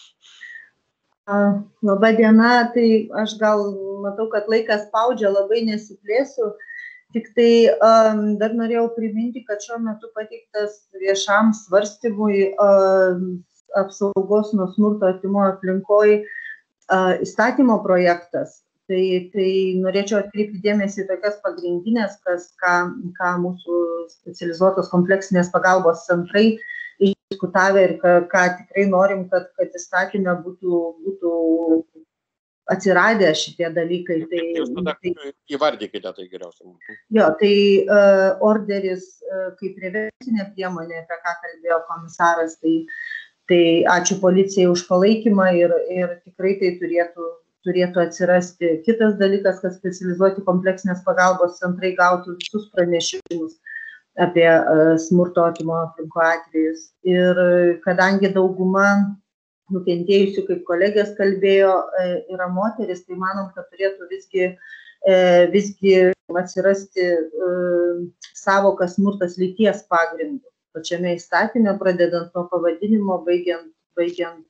Labą dieną, tai aš gal matau, kad laikas spaudžia, labai nesiplėsiu. Tik tai dar norėjau priminti, kad šiuo metu pateiktas viešam svarstymui apsaugos nuo smurto artimoje aplinkoje įstatymo projektas. Tai norėčiau atkreipti dėmesį į tokias pagrindinės, ką mūsų specializuotos kompleksinės pagalbos centrai išdiskutavę ir ką tikrai norim, kad įstatyme būtų atsiradę šitie dalykai. Jūs tada įvardykite tai geriausiai. Jo, tai orderis kaip prevencinė priemonė, apie ką kalbėjo komisaras, tai ačiū policijai už palaikymą ir tikrai tai turėtų atsirasti. Kitas dalykas, kad specializuoti kompleksinės pagalbos centrai gautų visus pranešimus apie smurto artimoje aplinkoje atvejus. Ir kadangi dauguma nukentėjusių, kaip kolegės kalbėjo, yra moteris, tai manom, kad turėtų visgi atsirasti savoka smurtas lyties pagrindu. Pačiame įstatyme, pradedant nuo pavadinimo, baigiant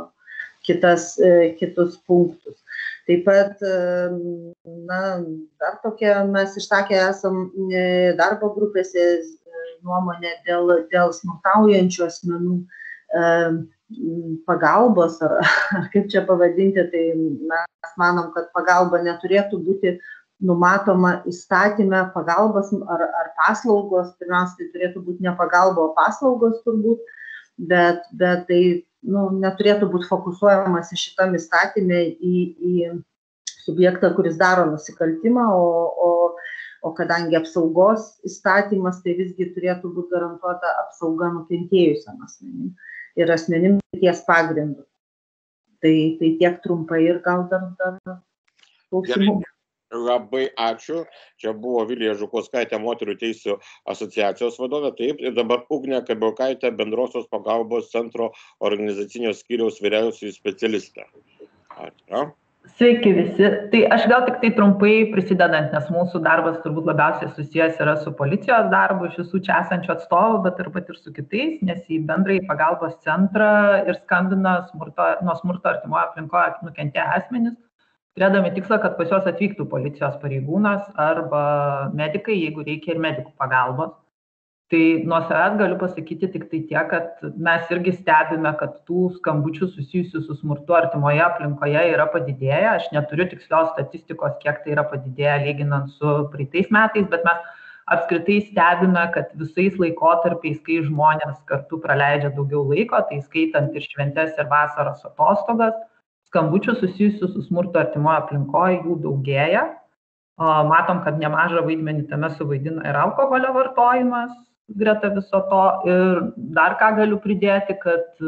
kitus punktus. Taip pat, dar tokia mes išsakę esam darbo grupėse nuomonę dėl smurtaujančių asmenų pagalbos, ar kaip čia pavadinti, tai mes manom, kad pagalba neturėtų būti numatoma įstatyme, pagalbos ar paslaugos, pirmiausia, tai turėtų būti ne pagalba, o paslaugos turbūt, bet tai neturėtų būti fokusuojamas į šitam įstatymę į subjektą, kuris daro nusikaltimą, o kadangi apsaugos įstatymas, tai visgi turėtų būti garantuota apsauga nukentėjusiam asmenim ir asmenim ties pagrindu. Tai tiek trumpai ir gal dar klausimų. Labai ačiū. Čia buvo Vilija Žukauskaitė, moterų teisių asociacijos vadovė, taip, ir dabar Ugnė Kabiaukaitė, bendrosios pagalbos centro organizacinio skyriaus vyriausioji specialistė. Ačiū. Sveiki visi. Tai aš gal tik tai trumpai prisidedant, nes mūsų darbas turbūt labiausiai susijęs yra su policijos darbu, iš visų čia esančių atstovų, bet taip pat ir su kitais, nes į bendrąjį pagalbos centrą ir skambina nuo smurto artimoje aplinkoje nukentėję asmenys, turėdami tikslą, kad pas juos atvyktų policijos pareigūnas arba medikai, jeigu reikia ir medikų pagalbos. Tai nuo savęs galiu pasakyti tik tai tiek, kad mes irgi stebime, kad tų skambučių susijusių su smurtu artimoje aplinkoje yra padidėję. Aš neturiu tikslios statistikos, kiek tai yra padidėję lyginant su praeitais metais, bet mes apskritai stebime, kad visais laikotarpiais, kai žmonės kartu praleidžia daugiau laiko, tai skaitant ir šventes ir vasaros atostogas, skambučių susijusių su smurto artimoje aplinkoje jų daugėja. Matom, kad nemažą vaidmenį tame suvaidina ir alkoholio vartojimas greta viso to. Ir dar ką galiu pridėti, kad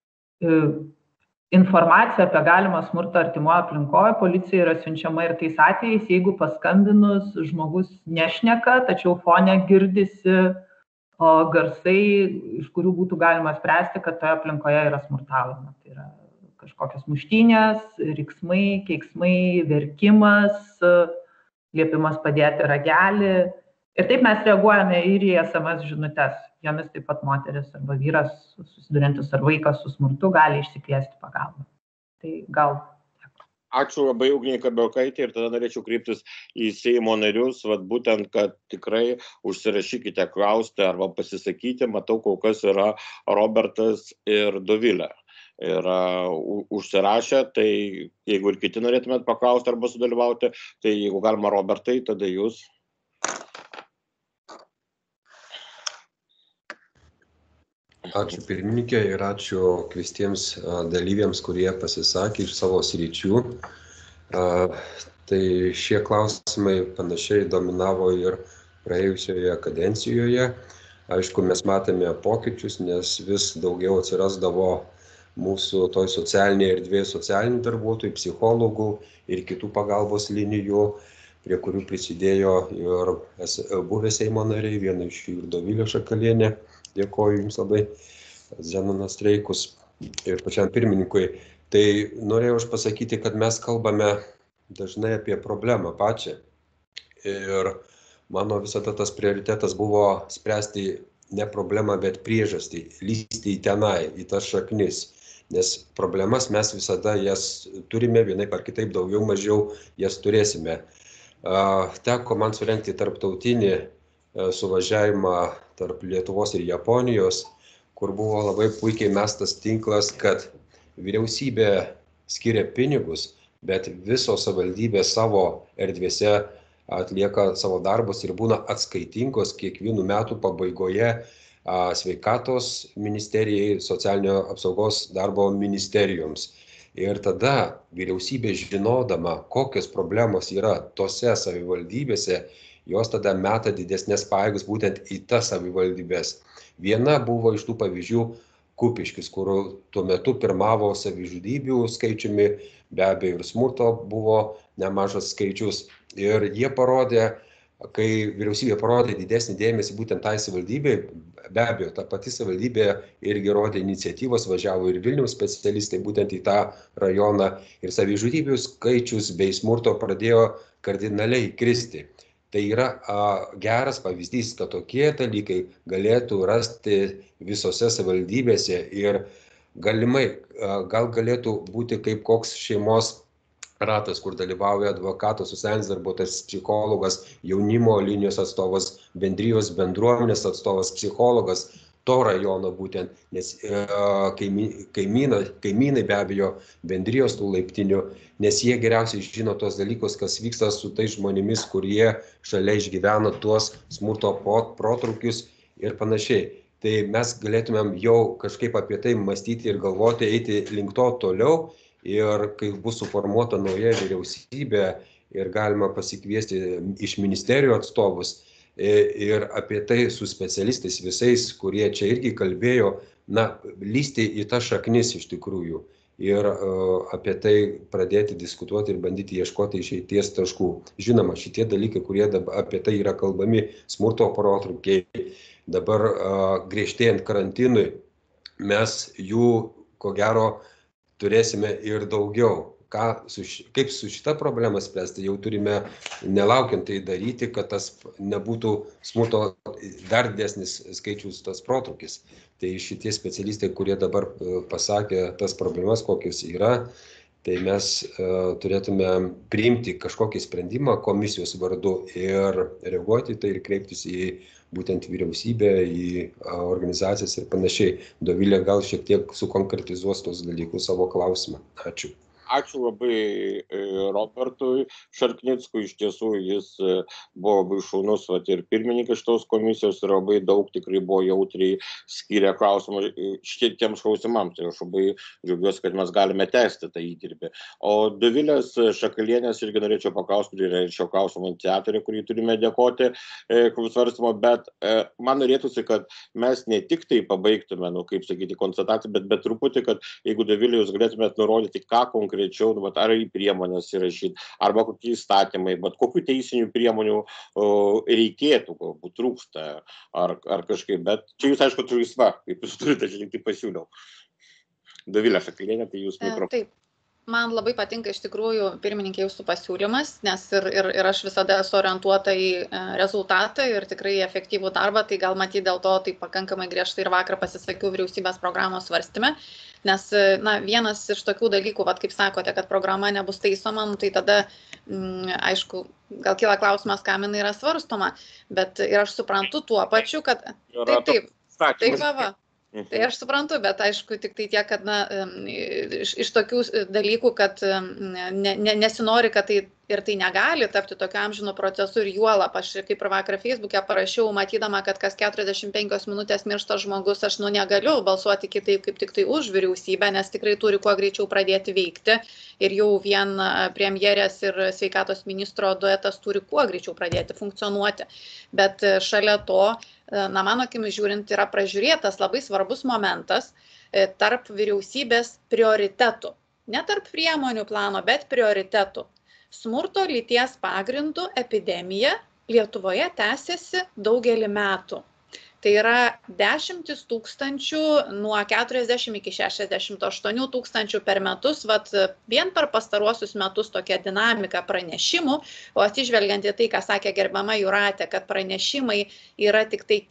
informacija apie galimą smurtą artimoje aplinkoje policija yra siunčiama ir tais atvejais, jeigu paskambinus žmogus nešneka, tačiau fone girdisi garsai, iš kurių būtų galima spręsti, kad toje aplinkoje yra smurtaujama. Tai yra kažkokios muštynės, riksmai, keiksmai, verkimas, liepimas padėti ragelį. Ir taip mes reaguojame ir į SMS žinutes. Jomis taip pat moteris arba vyras susidurintis ar vaikas su smurtu gali išsikviesti pagalbą. Tai gal. Ačiū labai Ugniai Kabiaukaitei ir tada norėčiau kreiptis į Seimo narius, būtent, kad tikrai užsirašykite klausti arba pasisakyti. Matau, kol kas yra Robertas ir Dovilė. Yra užsirašę, tai jeigu ir kiti norėtumėt paklausti arba sudalyvauti, tai jeigu galima Robertai, tada jūs. Ačiū pirmininkė ir ačiū kvistiems dalyviams, kurie pasisakė iš savo sričių. Tai šie klausimai panašiai dominavo ir praėjusioje kadencijoje. Aišku, mes matėme pokyčius, nes vis daugiau atsirasdavo mūsų toj socialinėje erdvėje socialinių darbuotojų, psichologų ir kitų pagalbos linijų, prie kurių prisidėjo ir buvę Seimo nariai, viena iš jų ir Dovilė Šakalienė. Dėkoju Jums labai, Zenonas Streikus ir pačiam pirmininkui. Tai norėjau aš pasakyti, kad mes kalbame dažnai apie problemą pačią. Ir mano visada tas prioritetas buvo spręsti ne problemą, bet priežastį, lysti į tenai, į tas šaknis. Nes problemas mes visada jas turime, vienaip ar kitaip, daugiau mažiau jas turėsime. Teko man surengti tarptautinį suvažiavimą tarp Lietuvos ir Japonijos, kur buvo labai puikiai mestas tinklas, kad vyriausybė skiria pinigus, bet visos savivaldybės savo erdvėse atlieka savo darbus ir būna atskaitingos kiekvienų metų pabaigoje sveikatos ministerijai, socialinio apsaugos darbo ministerijoms. Ir tada vyriausybė žinodama, kokios problemos yra tose savivaldybėse, jos tada meta didesnės pajėgas būtent į tas savivaldybės. Viena buvo iš tų pavyzdžių Kupiškis, kur tuo metu pirmavo savižudybių skaičiumi, be abejo ir smurto buvo nemažas skaičius. Ir jie parodė, kai vyriausybė parodė didesnį dėmesį būtent tai savivaldybei, be abejo, ta pati savivaldybė irgi rodė iniciatyvos, važiavo ir Vilniaus specialistai būtent į tą rajoną ir savižudybių skaičius bei smurto pradėjo kardinaliai kristi. Tai yra geras pavyzdys, kad tokie dalykai galėtų rasti visose savivaldybėse ir galimai gal galėtų būti kaip koks šeimos ratas, kur dalyvauja advokatas, socialinis darbuotojas, psichologas, jaunimo linijos atstovas, bendrijos bendruomenės atstovas, psichologas to rajono būtent, nes kaimynai be abejo bendrijos tų laiptinių, nes jie geriausiai žino tos dalykus, kas vyksta su tais žmonėmis, kurie šalia išgyvena tuos smurto protrukius ir panašiai. Tai mes galėtumėm jau kažkaip apie tai mąstyti ir galvoti, eiti link to toliau ir kai bus suformuota nauja vyriausybė ir galima pasikviesti iš ministerijų atstovus, ir apie tai su specialistais visais, kurie čia irgi kalbėjo, lysti į tą šaknis iš tikrųjų ir apie tai pradėti diskutuoti ir bandyti ieškoti išeities taškų. Žinoma, šitie dalykai, kurie apie tai yra kalbami, smurto protrukiai, dabar griežtėjant karantinui, mes jų, ko gero, turėsime ir daugiau. Kaip su šita problema spręsti, jau turime nelaukiant tai daryti, kad tas nebūtų smurto dar didesnis skaičius tas protrukis. Tai šitie specialistai, kurie dabar pasakė tas problemas, kokios yra, tai mes turėtume priimti kažkokį sprendimą komisijos vardu ir reaguoti tai ir kreiptis į būtent vyriausybę, į organizacijas ir panašiai. Dovilė gal šiek tiek sukonkretizuos tos dalykus savo klausimą. Ačiū. Ačiū labai Robertui Šarknickui, iš tiesų jis buvo labai šaunus ir pirmininkas šitos komisijos ir labai daug tikrai buvo jautriai skyrę klausimų šitiems klausimams. Tai aš labai džiaugiuosi, kad mes galime tęsti tą įdirbį. O Dovilės Šakalienės irgi norėčiau paklausti, kuri yra šio klausimo iniciatorė, kurį turime dėkoti svarstymo, bet man norėtųsi, kad mes ne tik tai pabaigtume, kaip sakyti, konstataciją, bet truputį, kad jeigu Dovilė jūs galėtumėt nurodyti, ką konkrečiau, ar į priemonės įrašyti, arba kokie įstatymai, bet kokių teisinių priemonių reikėtų, galbūt trūksta, ar kažkaip, bet čia jūs aišku laisva, kaip jūs turite, aš tik pasiūliau. Dovilė Šakalienė, tai jūs mikrofoną. Taip. Man labai patinka iš tikrųjų pirmininkė jūsų pasiūlymas, nes ir aš visada esu orientuota į rezultatą ir tikrai efektyvų darbą, tai gal matyti dėl to tai pakankamai griežtai ir vakar pasisakiau vyriausybės programos svarstyme, nes vienas iš tokių dalykų, kaip sakote, kad programa nebus taisoma, tai tada, aišku, gal kyla klausimas, kam jinai yra svarstoma, bet ir aš suprantu tuo pačiu, kad taip, va. Tai aš suprantu, bet aišku, tik tai tiek, kad iš tokių dalykų, kad nesinori, kad tai negali tapti tokiu amžinu procesu ir juolap. Aš kaip ir vakar Facebook'e parašiau, matydama, kad kas 45 minutės miršta žmogus, aš negaliu balsuoti kitaip kaip tik tai už vyriausybę, nes tikrai turi kuo greičiau pradėti veikti ir jau vien premjerės ir sveikatos ministro duetas turi kuo greičiau pradėti funkcionuoti. Bet šalia to, mano akimis žiūrint, yra pražiūrėtas labai svarbus momentas tarp vyriausybės prioritetų. Ne tarp priemonių plano, bet prioritetų. Smurto lyties pagrindų epidemija Lietuvoje tęsiasi daugelį metų. Tai yra 10 000 nuo 40 iki 68 000 per metus, vien per pastaruosius metus tokia dinamika pranešimų, o atsižvelgiant į tai, ką sakė gerbiama Jūratė, kad pranešimai yra tik tai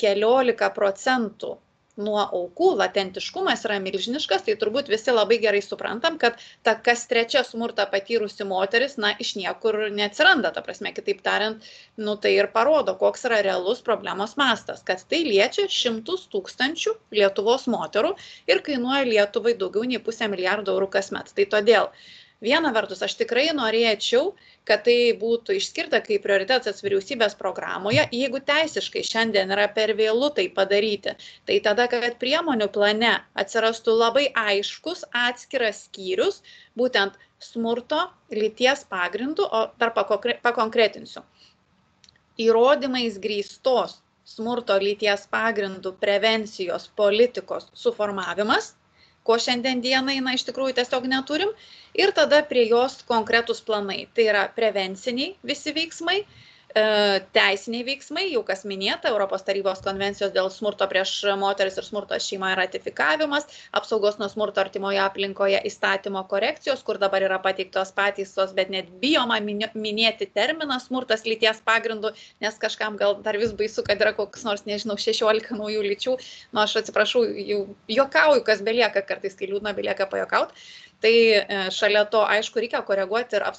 14% nuo aukų, latentiškumas yra milžiniškas, tai turbūt visi labai gerai suprantam, kad ta kas trečia smurtą patyrusi moteris, iš niekur neatsiranda, ta prasme, kitaip tariant, tai ir parodo, koks yra realus problemos mastas, kad tai liečia 100 000 Lietuvos moterų ir kainuoja Lietuvai daugiau nei 500 milijardų eurų kasmet. Tai todėl Viena vertus, aš tikrai norėčiau, kad tai būtų išskirta kaip prioritetas vyriausybės programoje. Jeigu teisiškai šiandien yra per vėlu tai padaryti, tai tada, kad priemonių plane atsirastų labai aiškus atskiras skyrius, būtent smurto lyties pagrindų, o dar pakonkretinsiu. Įrodymais grįstos smurto lyties pagrindų prevencijos politikos suformavimas, ko šiandien dienai, iš tikrųjų tiesiog neturim, ir tada prie jos konkretus planai. Tai yra prevenciniai visi veiksmai, teisiniai veiksmai, jau kas minėta, Europos tarybos konvencijos dėl smurto prieš moteris ir smurto šeimoje ratifikavimas, apsaugos nuo smurto artimoje aplinkoje įstatymo korekcijos, kur dabar yra pateiktos pataisos, bet net bijoma minėti terminą smurtas lyties pagrindų, nes kažkam gal dar vis baisu, kad yra koks nors, nežinau, 16 naujų lyčių. Aš atsiprašau, jau juokauju, kas belieka kartais, kai liūdna belieka pajokauti. Tai šalia to, aišku, reikia koreguoti ir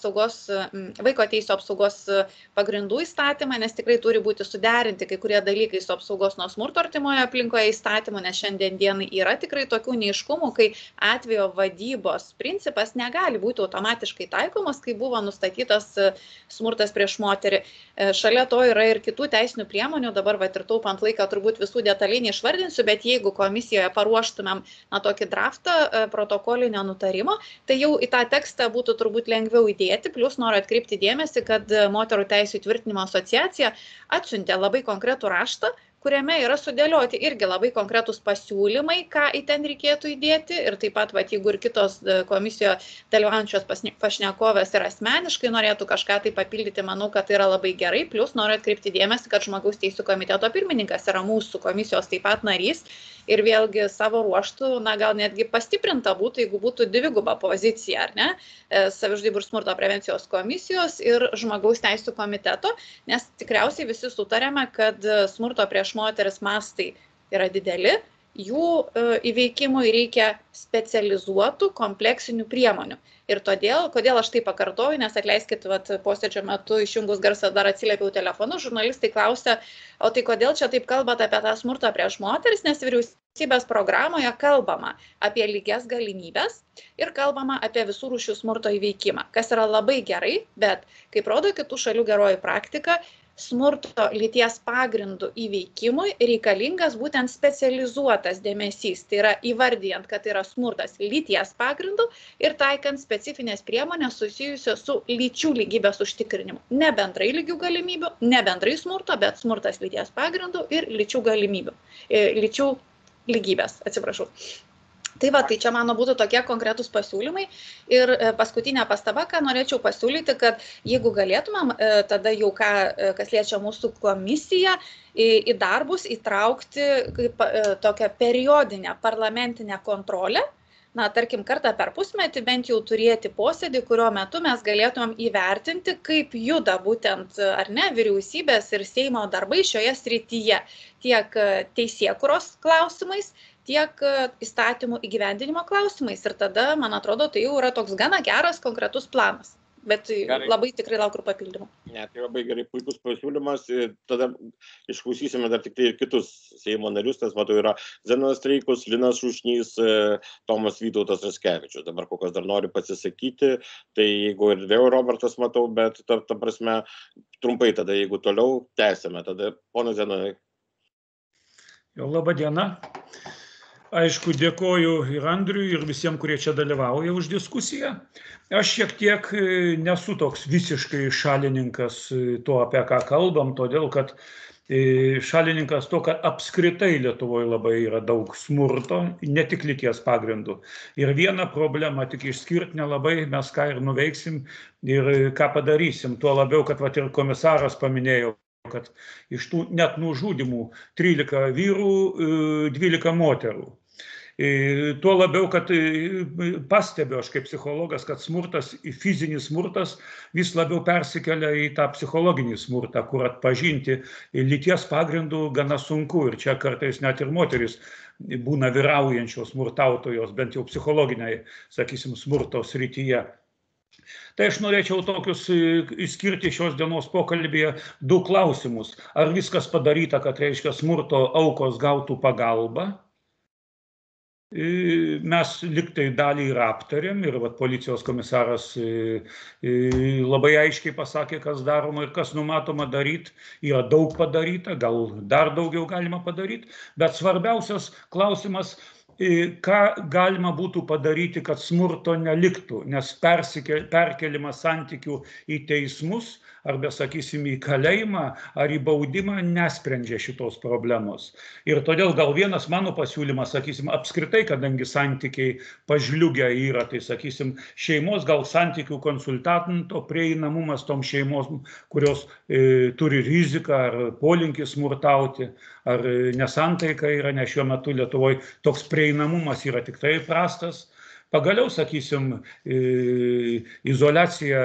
vaiko teisių apsaugos pagrindų įstatymą, nes tikrai turi būti suderinti kai kurie dalykai su apsaugos nuo smurto artimoje aplinkoje įstatymu, nes šiandien dienai yra tikrai tokių neiškumų, kai atvejo vadybos principas negali būti automatiškai taikomas, kai buvo nustatytas smurtas prieš moterį. Šalia to yra ir kitų teisinių priemonių, dabar ir taupant laiką turbūt visų detaliai neišvardinsiu, bet jeigu komisijoje paruoštumėm tokį draftą protokolinio nutarimo, tai jau į tą tekstą būtų turbūt lengviau įdėti, plus noriu atkreipti dėmesį, kad Moterų teisių įtvirtinimo asociacija atsiuntė labai konkretų raštą, kuriame yra sudėlioti irgi labai konkretus pasiūlymai, ką į ten reikėtų įdėti, ir taip pat, jeigu ir kitos komisijoje dalyvaujančios pašnekovės ir asmeniškai norėtų kažką tai papildyti, manau, kad tai yra labai gerai, plus noriu atkreipti dėmesį, kad žmogaus teisių komiteto pirmininkas yra mūsų komisijos taip pat narys, ir vėlgi savo ruoštų, gal netgi pastiprinta būtų, jeigu būtų dviguba pozicija, ar ne, savižudybių ir smurto prevencijos komisijos ir žmogaus teisių komiteto, nes tikriausiai visi sutarėme, kad smurto prieš moteris mastai yra dideli, jų įveikimui reikia specializuotų kompleksinių priemonių. Ir kodėl aš tai pakartoju, nes atleiskit, posėdžio metu išjungus garsą dar atsiliepiau telefonu, žurnalistai klausia, o tai kodėl čia taip kalbate apie tą smurtą prieš moteris, nes vyriausybės programoje kalbama apie lygias galimybės ir kalbama apie visų rūšių smurto įveikimą, kas yra labai gerai, bet kaip rodo kitų šalių geroji praktika, smurto lyties pagrindų įveikimui reikalingas būtent specializuotas dėmesys, tai yra įvardijant, kad yra smurtas lyties pagrindų ir taikant specifinės priemonės susijusios su lyčių lygybės užtikrinimu. Ne bendrai lygių galimybių, ne bendrai smurto, bet smurtas lyties pagrindų ir lyčių galimybių, lyčių lygybės, atsiprašau. Tai čia mano būtų tokie konkretūs pasiūlymai. Ir paskutinė pastaba, ką norėčiau pasiūlyti, kad jeigu galėtumėm tada jau kas liečia mūsų komisiją, į darbus įtraukti kaip tokią periodinę parlamentinę kontrolę, tarkim, kartą per pusmetį bent jau turėti posėdį, kurio metu mes galėtumėm įvertinti, kaip juda būtent, ar ne, vyriausybės ir Seimo darbai šioje srityje, tiek teisėkūros klausimais, tiek įstatymų įgyvendinimo klausimais. Ir tada, man atrodo, tai jau yra toks gana geras konkretus planas. Bet labai tikrai laukiu papildymų. Ne, tai labai gerai, puikus pasiūlymas. Tada išklausysime dar tik tai ir kitus Seimo narius, nes matau yra Zenonas Streikus, Linas Šušnys, Tomas Vytautas Raskevičius. Dabar kokios dar nori pasisakyti, tai jeigu ir vėl Robertas matau, bet ta prasme trumpai tada, jeigu toliau tęsime, tada ponas Zenonai. Jau laba diena. Aišku, dėkoju ir Andriui, ir visiems, kurie čia dalyvauja už diskusiją. Aš šiek tiek nesu toks visiškai šalininkas to, apie ką kalbam, todėl kad šalininkas to, kad apskritai Lietuvoje labai yra daug smurto, ne tik lyties pagrindų. Ir vieną problemą tik išskirti nelabai mes ką ir nuveiksim ir ką padarysim. Tuo labiau, kad ir komisaras paminėjo, kad iš tų net nužudymų 13 vyrų, 12 moterų. Tuo labiau, kad pastebiu aš kaip psichologas, kad smurtas, fizinis smurtas vis labiau persikelia į tą psichologinį smurtą, kur atpažinti lyties pagrindų gana sunku. Ir čia kartais net ir moteris būna vyraujančios smurtautojos, bent jau psichologiniai, sakysim, smurto srityje. Tai aš norėčiau tokius išskirti šios dienos pokalbėje 2 klausimus. Ar viskas padaryta, kad, reiškia, smurto aukos gautų pagalbą? mes liktai dalį ir aptarėm ir policijos komisaras labai aiškiai pasakė, kas daroma ir kas numatoma daryti. Yra daug padaryta, gal dar daugiau galima padaryti, bet svarbiausias klausimas, ką galima būtų padaryti, kad smurto neliktų, nes perkelimas santykių į teismus arba, sakysim, į kalėjimą ar į baudimą nesprendžia šitos problemos. Ir todėl gal vienas mano pasiūlymas, sakysim, apskritai, kadangi santykiai pažliugę yra, tai, sakysim, šeimos gal santykių konsultanto prieinamumas tom šeimos, kurios turi riziką ar polinkį smurtauti, ar nesantaika yra, nes šiuo metu Lietuvoje toks prieinamumas yra tikrai prastas. Pagaliau, sakysim, izoliacija,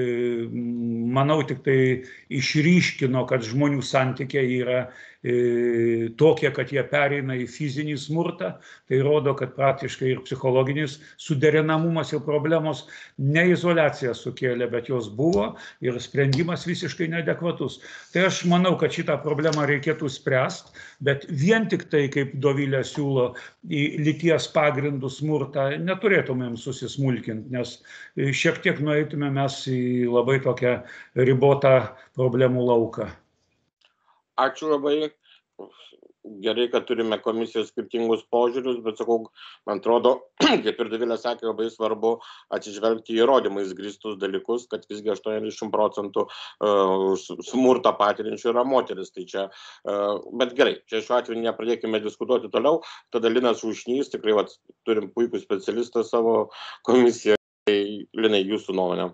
manau, tik tai išryškino, kad žmonių santykiai yra tokie, kad jie pereina į fizinį smurtą. Tai rodo, kad praktiškai ir psichologinis suderinamumas ir problemos ne izoliacija sukėlė, bet jos buvo ir sprendimas visiškai neadekvatus. Tai aš manau, kad šitą problemą reikėtų spręsti, bet vien tik tai, kaip Dovilė siūlo, į lyties pagrindų smurtą neturėtumėm susismulkinti, nes šiek tiek nueitume mes į labai tokią ribotą problemų lauką. Ačiū labai. Gerai, kad turime komisijos skirtingus požiūrius, bet sakau, man atrodo, kaip ir Dovilė sakė, labai svarbu atsižvelgti į įrodymais grįstus dalykus, kad visgi 80% smurtą patiriančių yra moteris. Tai čia, bet gerai, čia šiuo atveju nepradėkime diskutuoti toliau. Tada Linas Ušnys, tikrai turim puikų specialistą savo komisijoje. Linai, jūsų nuomonė.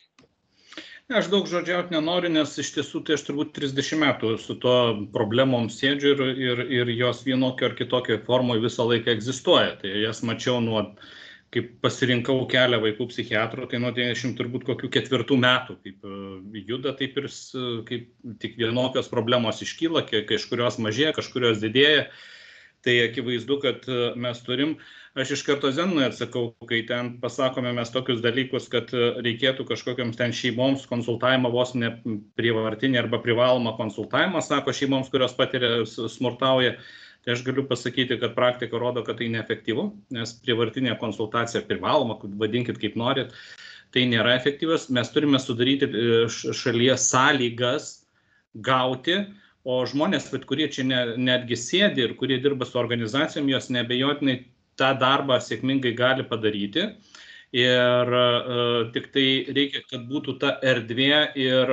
Aš daug žodžiauti nenoriu, nes iš tiesų tai aš turbūt 30 metų su to problemom sėdžiu ir jos vienokio ar kitokio formoje visą laiką egzistuoja. Tai jas mačiau nuo, kaip pasirinkau kelią vaikų psichiatrų, tai nuo 90 turbūt kokių 4 metų, kaip juda, taip ir kaip tik vienokios problemos iškyla, kažkurios mažėja, kažkurios didėja. Tai akivaizdu, kad mes turim. Aš iš karto Zenonui atsakau, kai ten pasakome mes tokius dalykus, kad reikėtų kažkokiams ten šeimoms konsultavimą, vos ne prievartinį arba privalomą konsultavimą, sako šeimoms, kurios patiria smurtauja. Tai aš galiu pasakyti, kad praktika rodo, kad tai neefektyvu, nes prievartinė konsultacija privaloma, vadinkit kaip norit, tai nėra efektyvus. Mes turime sudaryti šalyje sąlygas gauti, o žmonės, kurie čia netgi sėdi ir kurie dirba su organizacijom, jos neabejotinai tą darbą sėkmingai gali padaryti. Ir tik tai reikia, kad būtų ta erdvė ir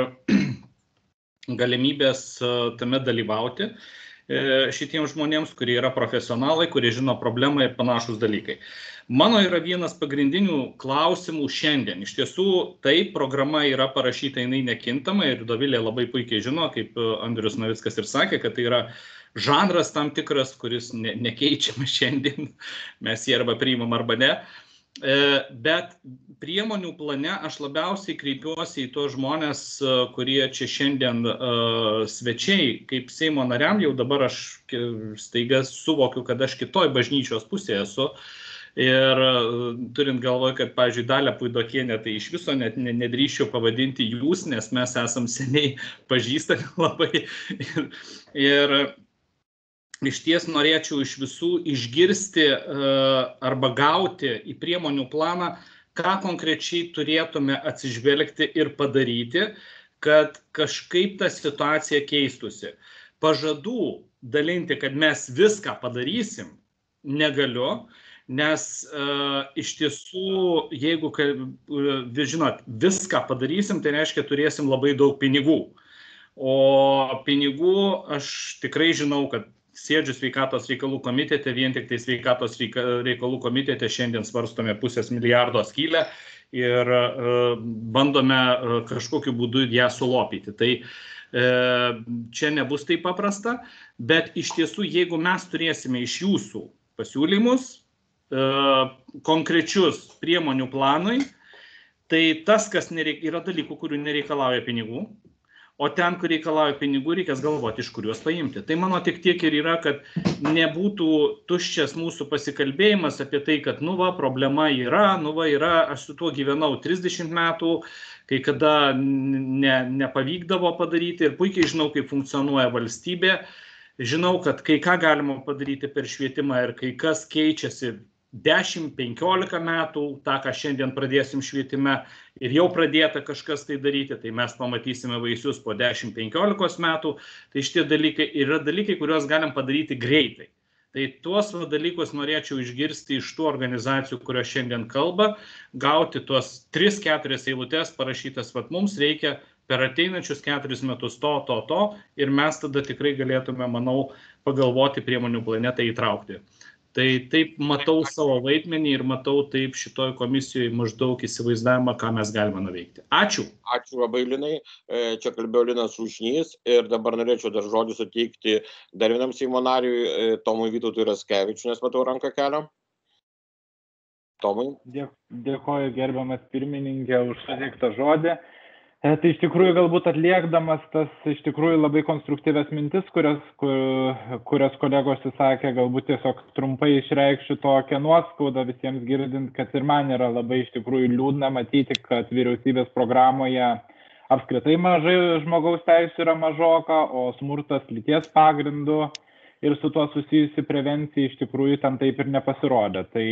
galimybės tame dalyvauti šitiems žmonėms, kurie yra profesionalai, kurie žino problemą ir panašus dalykai. Mano yra vienas pagrindinių klausimų šiandien. Iš tiesų, taip, programa yra parašyta, jinai nekintama ir Dovilė labai puikiai žino, kaip Andrius Navickas ir sakė, kad tai yra žanras tam tikras, kuris nekeičiamas šiandien, mes jį arba priimam arba ne. Bet priemonių plane aš labiausiai kreipiuosi į tos žmonės, kurie čia šiandien svečiai, kaip Seimo nariam, jau dabar aš staiga suvokiu, kad aš kitoj bažnyčios pusėje esu. Ir turint galvoje, kad, pavyzdžiui, Dalia Puidokienė, tai iš viso net nedrįsčiau pavadinti jūs, nes mes esam seniai pažįstami labai. Ir iš ties norėčiau iš visų išgirsti arba gauti į priemonių planą, ką konkrečiai turėtume atsižvelgti ir padaryti, kad kažkaip ta situacija keistusi. Pažadų dalinti, kad mes viską padarysim, negaliu. Nes iš tiesų, jeigu, žinot, viską padarysim, tai reiškia, turėsim labai daug pinigų. O pinigų aš tikrai žinau, kad sėdžiu sveikatos reikalų komitete, vien tik tai sveikatos reikalų komitete šiandien svarstome 500 milijardo skylę ir bandome kažkokiu būdu ją sulopyti. Tai čia nebus taip paprasta, bet iš tiesų, jeigu mes turėsime iš jūsų pasiūlymus, konkrečius priemonių planui, tai tas, kas yra dalykų, kurių nereikalauja pinigų, o ten, kur reikalauja pinigų, reikės galvoti, iš kur juos paimti. Tai mano tik tiek ir yra, kad nebūtų tuščias mūsų pasikalbėjimas apie tai, kad problema yra, aš su tuo gyvenau 30 metų, kai kada nepavykdavo padaryti ir puikiai žinau, kaip funkcionuoja valstybė. Žinau, kad kai ką galima padaryti per švietimą ir kai kas keičiasi 10-15 metų, tą, ką šiandien pradėsim švietime ir jau pradėta kažkas tai daryti, tai mes pamatysime vaisius po 10-15 metų. Tai šitie dalykai yra dalykai, kuriuos galim padaryti greitai. Tai tuos dalykus norėčiau išgirsti iš tų organizacijų, kurios šiandien kalba, gauti tuos 3-4 eilutes parašytas, vat mums reikia per ateinančius 4 metus to, ir mes tada tikrai galėtume, manau, pagalvoti priemonių planetą įtraukti. Tai taip matau savo vaidmenį ir matau taip šitoj komisijoje maždaug įsivaizdavimą, ką mes galime nuveikti. Ačiū. Ačiū labai, Linai. Čia kalbėjo Linas Ušnys ir dabar norėčiau dar žodį suteikti dar vienam Seimo nariui, Tomui Vytautui Raskevičiui, nes matau ranką kelią. Tomai. Dėkoju gerbiamas pirmininkė už suteiktą žodį. Tai iš tikrųjų galbūt atliekdamas tas iš tikrųjų labai konstruktyvias mintis, kurias kolegos įsakė, galbūt tiesiog trumpai išreikščiau tokią nuoskaudą visiems girdint, kad ir man yra labai iš tikrųjų liūdna matyti, kad vyriausybės programoje apskritai mažai žmogaus teisų yra mažoka, o smurtas lyties pagrindu ir su tuo susijusi prevencija iš tikrųjų ten taip ir nepasirodė. Tai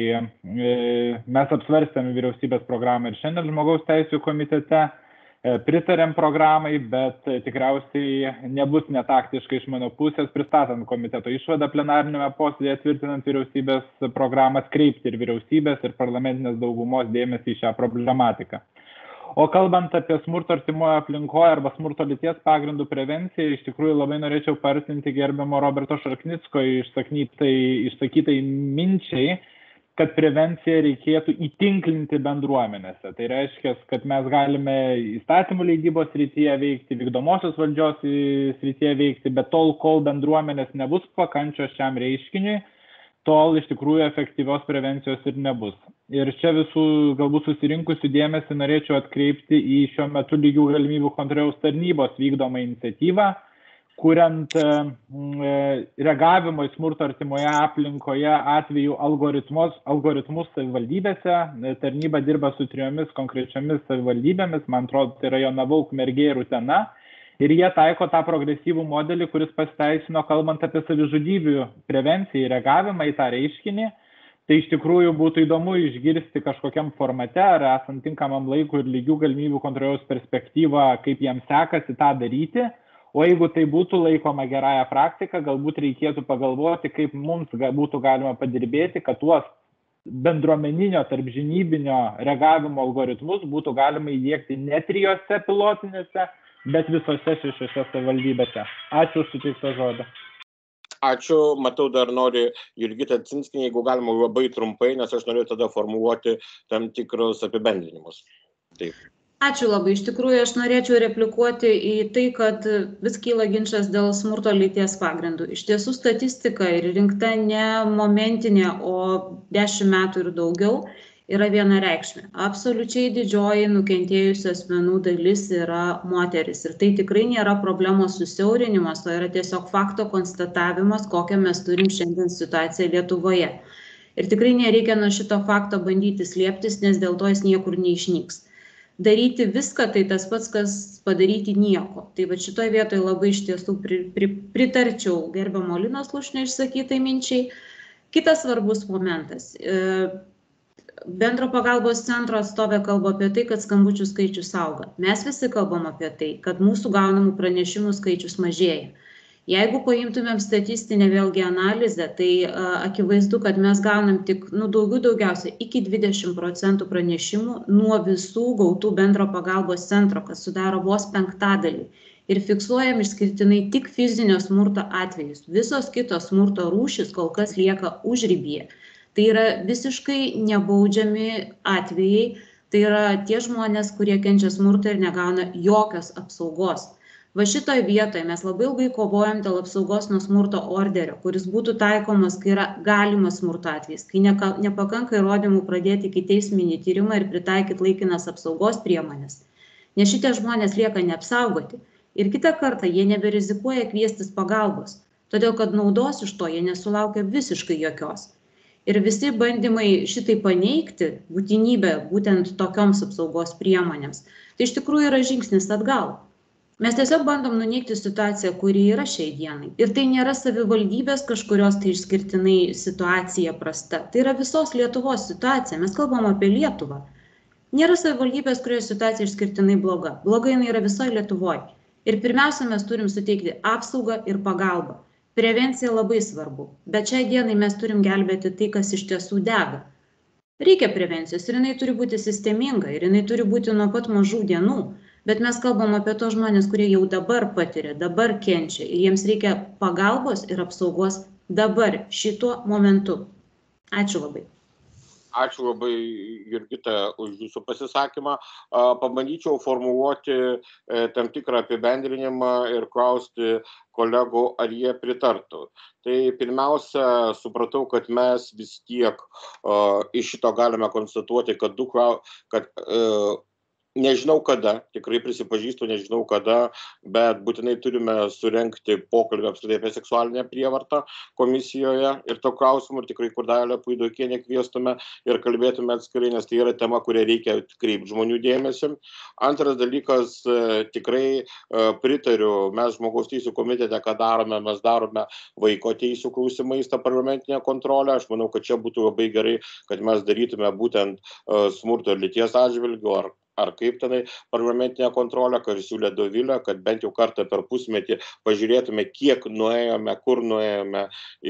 mes apsvarstėme vyriausybės programą ir šiandien žmogaus teisų komitete. Pritarėm programai, bet tikriausiai nebus netaktiškai iš mano pusės pristatant komiteto išvadą plenarinėme posėdėje tvirtinant vyriausybės programą kreipti ir vyriausybės ir parlamentinės daugumos dėmesį į šią problematiką. O kalbant apie smurto artimoje aplinkoje arba smurto lyties pagrindų prevenciją, iš tikrųjų labai norėčiau partinti gerbiamo Roberto Šarknicko išsakytai minčiai, kad prevenciją reikėtų įtinklinti bendruomenėse. Tai reiškia, kad mes galime įstatymų leidybos srityje veikti, vykdomosios valdžios srityje veikti, bet tol, kol bendruomenės nebus pakančios šiam reiškiniui, tol iš tikrųjų efektyvios prevencijos ir nebus. Ir čia visų galbūt susirinkusių dėmesį norėčiau atkreipti į šiuo metu lygių galimybių kontroliaus tarnybos vykdomą iniciatyvą, kuriant reagavimo į smurto artimoje aplinkoje atvejų algoritmus savivaldybėse. Tarnyba dirba su 3 konkrečiomis savivaldybėmis, man atrodo, tai yra Jonava, Ukmergė ir Utena. Ir jie taiko tą progresyvų modelį, kuris pasiteisino kalbant apie savižudybių prevenciją ir reagavimą į tą reiškinį. Tai iš tikrųjų būtų įdomu išgirsti kažkokiam formate ar esant tinkamam laikui ir lygių galimybių kontroliaus perspektyvą, kaip jiems sekasi tą daryti. O jeigu tai būtų laikoma gerąją praktiką, galbūt reikėtų pagalvoti, kaip mums būtų galima padirbėti, kad tuos bendruomeninio tarpžinybinio reagavimo algoritmus būtų galima įdiegti ne 3 pilotinėse, bet visose 6 savivaldybėse. Ačiū už suteiktą žodį. Ačiū, matau dar nori Jurgita Cinskienė, jeigu galima labai trumpai, nes aš noriu tada formuluoti tam tikrus apibendrinimus. Taip. Ačiū labai. Iš tikrųjų, aš norėčiau replikuoti į tai, kad vis kyla ginčas dėl smurto lyties pagrindų. Iš tiesų statistika ir rinkta ne momentinė, o 10 metų ir daugiau yra vienareikšmė. Absoliučiai didžioji nukentėjusių asmenų dalis yra moteris. Ir tai tikrai nėra problemos susiaurinimas, o yra tiesiog fakto konstatavimas, kokią mes turim šiandien situaciją Lietuvoje. Ir tikrai nereikia nuo šito fakto bandyti slėptis, nes dėl to jis niekur neišnyks. Daryti viską, tai tas pats, kas padaryti nieko. Tai va šitoje vietoje labai iš tiesų pritarčiau gerbiamo Linos Slušnio išsakytai minčiai. Kitas svarbus momentas. Bendro pagalbos centro atstovė kalba apie tai, kad skambučių skaičius auga. Mes visi kalbam apie tai, kad mūsų gaunamų pranešimų skaičius mažėja. Jeigu paimtumėm statistinę vėlgi analizę, tai akivaizdu, kad mes gaunam tik daugiausiai iki 20% pranešimų nuo visų gautų bendro pagalbos centro, kas sudaro vos 5%. Ir fiksuojam išskirtinai tik fizinio smurto atvejus. Visos kitos smurto rūšys kol kas lieka užribyje. Tai yra visiškai nebaudžiami atvejai, tai yra tie žmonės, kurie kenčia smurtą ir negauna jokios apsaugos. Va šitoje vietoje mes labai ilgai kovojam dėl apsaugos nuo smurto orderio, kuris būtų taikomas, kai yra galimas smurto atvejis, kai nepakanka įrodymų pradėti ikiteisminį tyrimą ir pritaikyti laikinas apsaugos priemonės. Nes šitie žmonės lieka neapsaugoti ir kitą kartą jie neberizikuoja kviestis pagalbos, todėl kad naudos iš to jie nesulaukia visiškai jokios. Ir visi bandymai šitai paneigti būtinybę būtent tokioms apsaugos priemonėms, tai iš tikrųjų yra žingsnis atgal. Mes tiesiog bandom nuneigti situaciją, kuri yra šiai dienai. Ir tai nėra savivaldybės kažkurios tai išskirtinai situacija prasta. Tai yra visos Lietuvos situacija. Mes kalbam apie Lietuvą. Nėra savivaldybės, kurioje situacija išskirtinai bloga. Bloga jinai yra visoje Lietuvoje. Ir pirmiausia, mes turim suteikti apsaugą ir pagalbą. Prevencija labai svarbu. Bet šiai dienai mes turim gelbėti tai, kas iš tiesų dega. Reikia prevencijos ir jinai turi būti sisteminga ir jinai turi būti nuo pat mažų dienų. Bet mes kalbam apie tos žmonės, kurie jau dabar patiria, dabar kenčia ir jiems reikia pagalbos ir apsaugos dabar, šituo momentu. Ačiū labai. Ačiū labai, Jurgita, už jūsų pasisakymą. Pabandyčiau formuluoti tam tikrą apibendrinimą ir klausti kolegų, ar jie pritartų. Tai pirmiausia, supratau, kad mes vis tiek iš šito galime konstatuoti, kad nežinau kada, tikrai prisipažįstu, nežinau kada, bet būtinai turime surengti pokalbį apskritai apie seksualinę prievartą komisijoje ir to klausimu, ir tikrai Kurdailę Puidokienę kviestume ir kalbėtume atskirai, nes tai yra tema, kurią reikia kreipti žmonių dėmesį. Antras dalykas, tikrai pritariu, mes žmogaus teisų komitete, ką darome, mes darome vaiko teisų klausimais tą parlamentinę kontrolę. Aš manau, kad čia būtų labai gerai, kad mes darytume būtent smurto ir lyties atžvilgiu, ar kaip tenai parlamentinę kontrolę, ką ir siūlė Dovilė, kad bent jau kartą per pusmetį pažiūrėtume, kiek nuėjome, kur nuėjome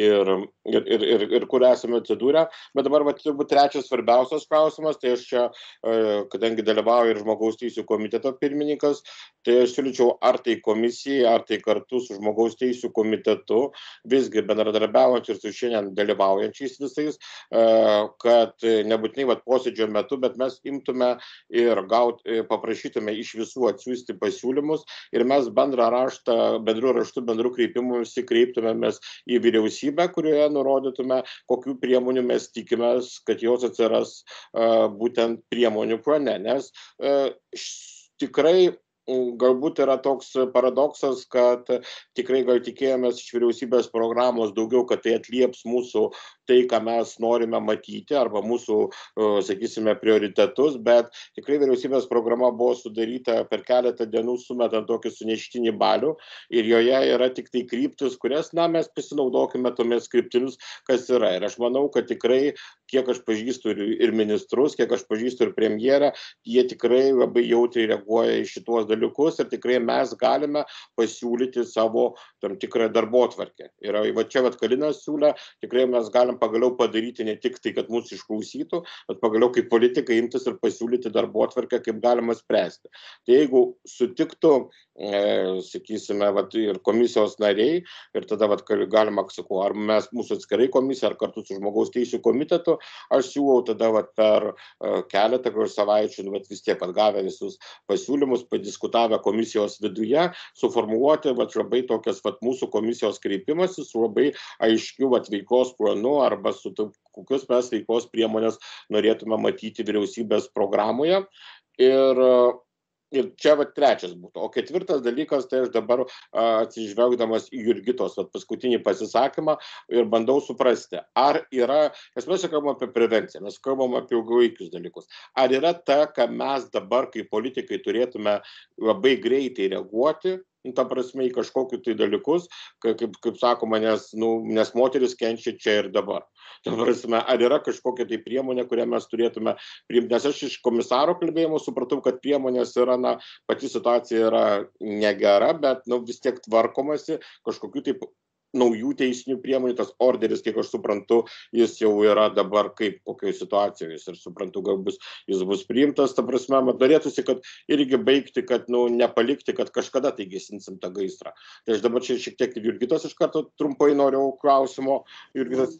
ir kur esame atsidūrę. Bet dabar turbūt trečias svarbiausias klausimas, tai aš čia, kadangi dalyvauju ir žmogaus teisų komiteto pirmininkas, tai aš siūlyčiau ar tai komisijai, ar tai kartu su žmogaus teisų komitetu, visgi bendradarbiaujant ir su šiandien dalyvaujančiais visais, kad nebūtinai posėdžio metu, bet mes imtume ir paprašytume iš visų atsiųsti pasiūlymus ir mes bendrų raštų, bendrų kreipimusi kreiptumėmės į vyriausybę, kurioje nurodytume, kokių priemonių mes tikimės, kad jos atsiras būtent priemonių plane. Nes tikrai galbūt yra toks paradoksas, kad tikrai gal tikėjomės iš vyriausybės programos daugiau, kad tai atlieps mūsų tai, ką mes norime matyti, arba mūsų, sakysime, prioritetus, bet tikrai vyriausybės programa buvo sudaryta per keletą dienų sumetant tokį suneštinį balių ir joje yra tik tai kryptis, kurias, mes pasinaudokime tomis kryptimis, kas yra. Ir aš manau, kad tikrai, kiek aš pažįstu ir ministrus, kiek aš pažįstu ir premjerę, jie tikrai labai jautriai reaguoja į šitos dalykus ir tikrai mes galime pasiūlyti savo tam tikrą darbotvarkę. Ir va čia Kalinas siūlė, tikrai mes galim pagaliau padaryti ne tik tai, kad mūsų išklausytų, bet pagaliau kaip politikai imtis ir pasiūlyti darbotvarkę, kaip galima spręsti. Tai jeigu sutiktų, sakysime, ir komisijos nariai, ir tada galima, sakau, ar mes mūsų atskirai komisija, ar kartu su žmogaus teisų komitetu, aš siūlau tada per keletą savaičių, vis tiek atgavę visus pasiūlymus, padiskutavę komisijos viduje, suformuluoti labai tokias mūsų komisijos kreipimasis su labai aiškiu veiklos planu arba su kokius mes veiklos priemonės norėtume matyti vyriausybės programoje. Ir čia trečias būtų. O ketvirtas dalykas, tai aš dabar atsižvelgdamas į Jurgitos paskutinį pasisakymą ir bandau suprasti, ar yra, nes mes kalbam apie prevenciją, mes kalbam apie ilgalaikius dalykus, ar yra ta, ką mes dabar kaip politikai turėtume labai greitai reaguoti, ta prasme, į kažkokius tai dalykus, kaip sakoma, nes moteris kenčia čia ir dabar. Ta prasme, ar yra kažkokia tai priemonė, kurią mes turėtume priimti, nes aš iš komisaro kalbėjimo supratau, kad priemonės yra, pati situacija yra negera, bet vis tiek tvarkomasi kažkokiu taip naujų teisinių priemonių, tas orderis, kiek aš suprantu, jis jau yra dabar kaip kokioje situacijoje ir suprantu, jis bus priimtas, ta prasme, norėtųsi, kad irgi baigti, kad nepalikti, kad kažkada tai gesinsim tą gaisrą. Tai aš dabar čia šiek tiek Jurgitos iš karto trumpai noriu klausimo. Jurgitos,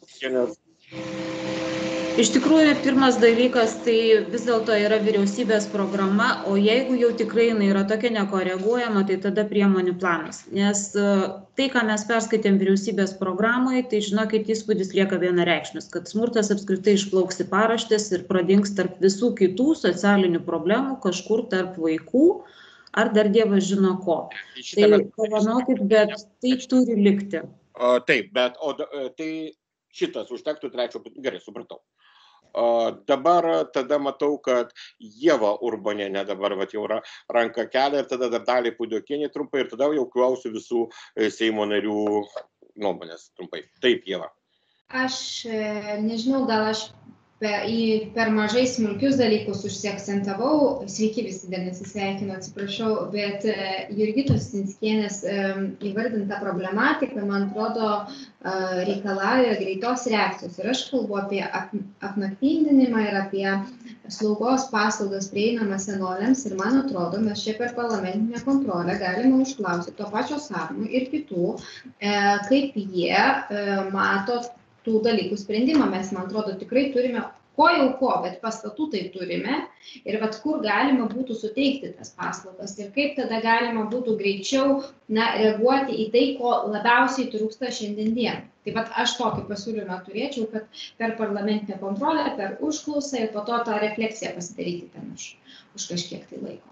Iš tikrųjų, pirmas dalykas, tai vis dėlto yra vyriausybės programa, o jeigu jau tikrai jinai yra tokia nekoreguojama, tai tada priemonių planas. Nes tai, ką mes perskaitėm vyriausybės programoje, tai žinokit, įspūdis lieka vienareikšmis, kad smurtas apskritai išplauks į paraštės ir pradings tarp visų kitų socialinių problemų, kažkur tarp vaikų, ar dar Dievas žino ko. Tai pavanokit, bet tai turi likti. Taip, bet tai šitas užtektų trečio, gerai, supratau. Dabar tada matau, kad Ieva Urbonienė dabar jau ranką kelia ir tada dar Dalia Puidokienė trumpai ir tada jau klausiu visų Seimo narių nuomonės trumpai. Taip, Ieva. Aš nežinau, gal aš per mažai smulkius dalykus užsiakcentavau. Sveiki visi, dar nesisveikinu, atsiprašau, bet Jurgitos Cinskienės įvardinta problematika, man atrodo, reikalauja greitos reakcijos. Ir aš kalbu apie apnakvindinimą ir apie slaugos paslaugas prieinamas senoliams. Ir man atrodo, mes čia per parlamentinę kontrolę galime užklausyti to pačio Sarmo ir kitų, kaip jie mato tų dalykų sprendimą. Mes, man atrodo, tikrai turime bet pastatų tai turime ir kur galima būtų suteikti tas paslaugas ir kaip tada galima būtų greičiau reaguoti į tai, ko labiausiai trūksta šiandien dieną. Tai aš tokį pasiūlymą turėčiau, kad per parlamentinę kontrolę, per užklausą ir po to tą refleksiją pasidaryti ten už kažkiek tai laiko.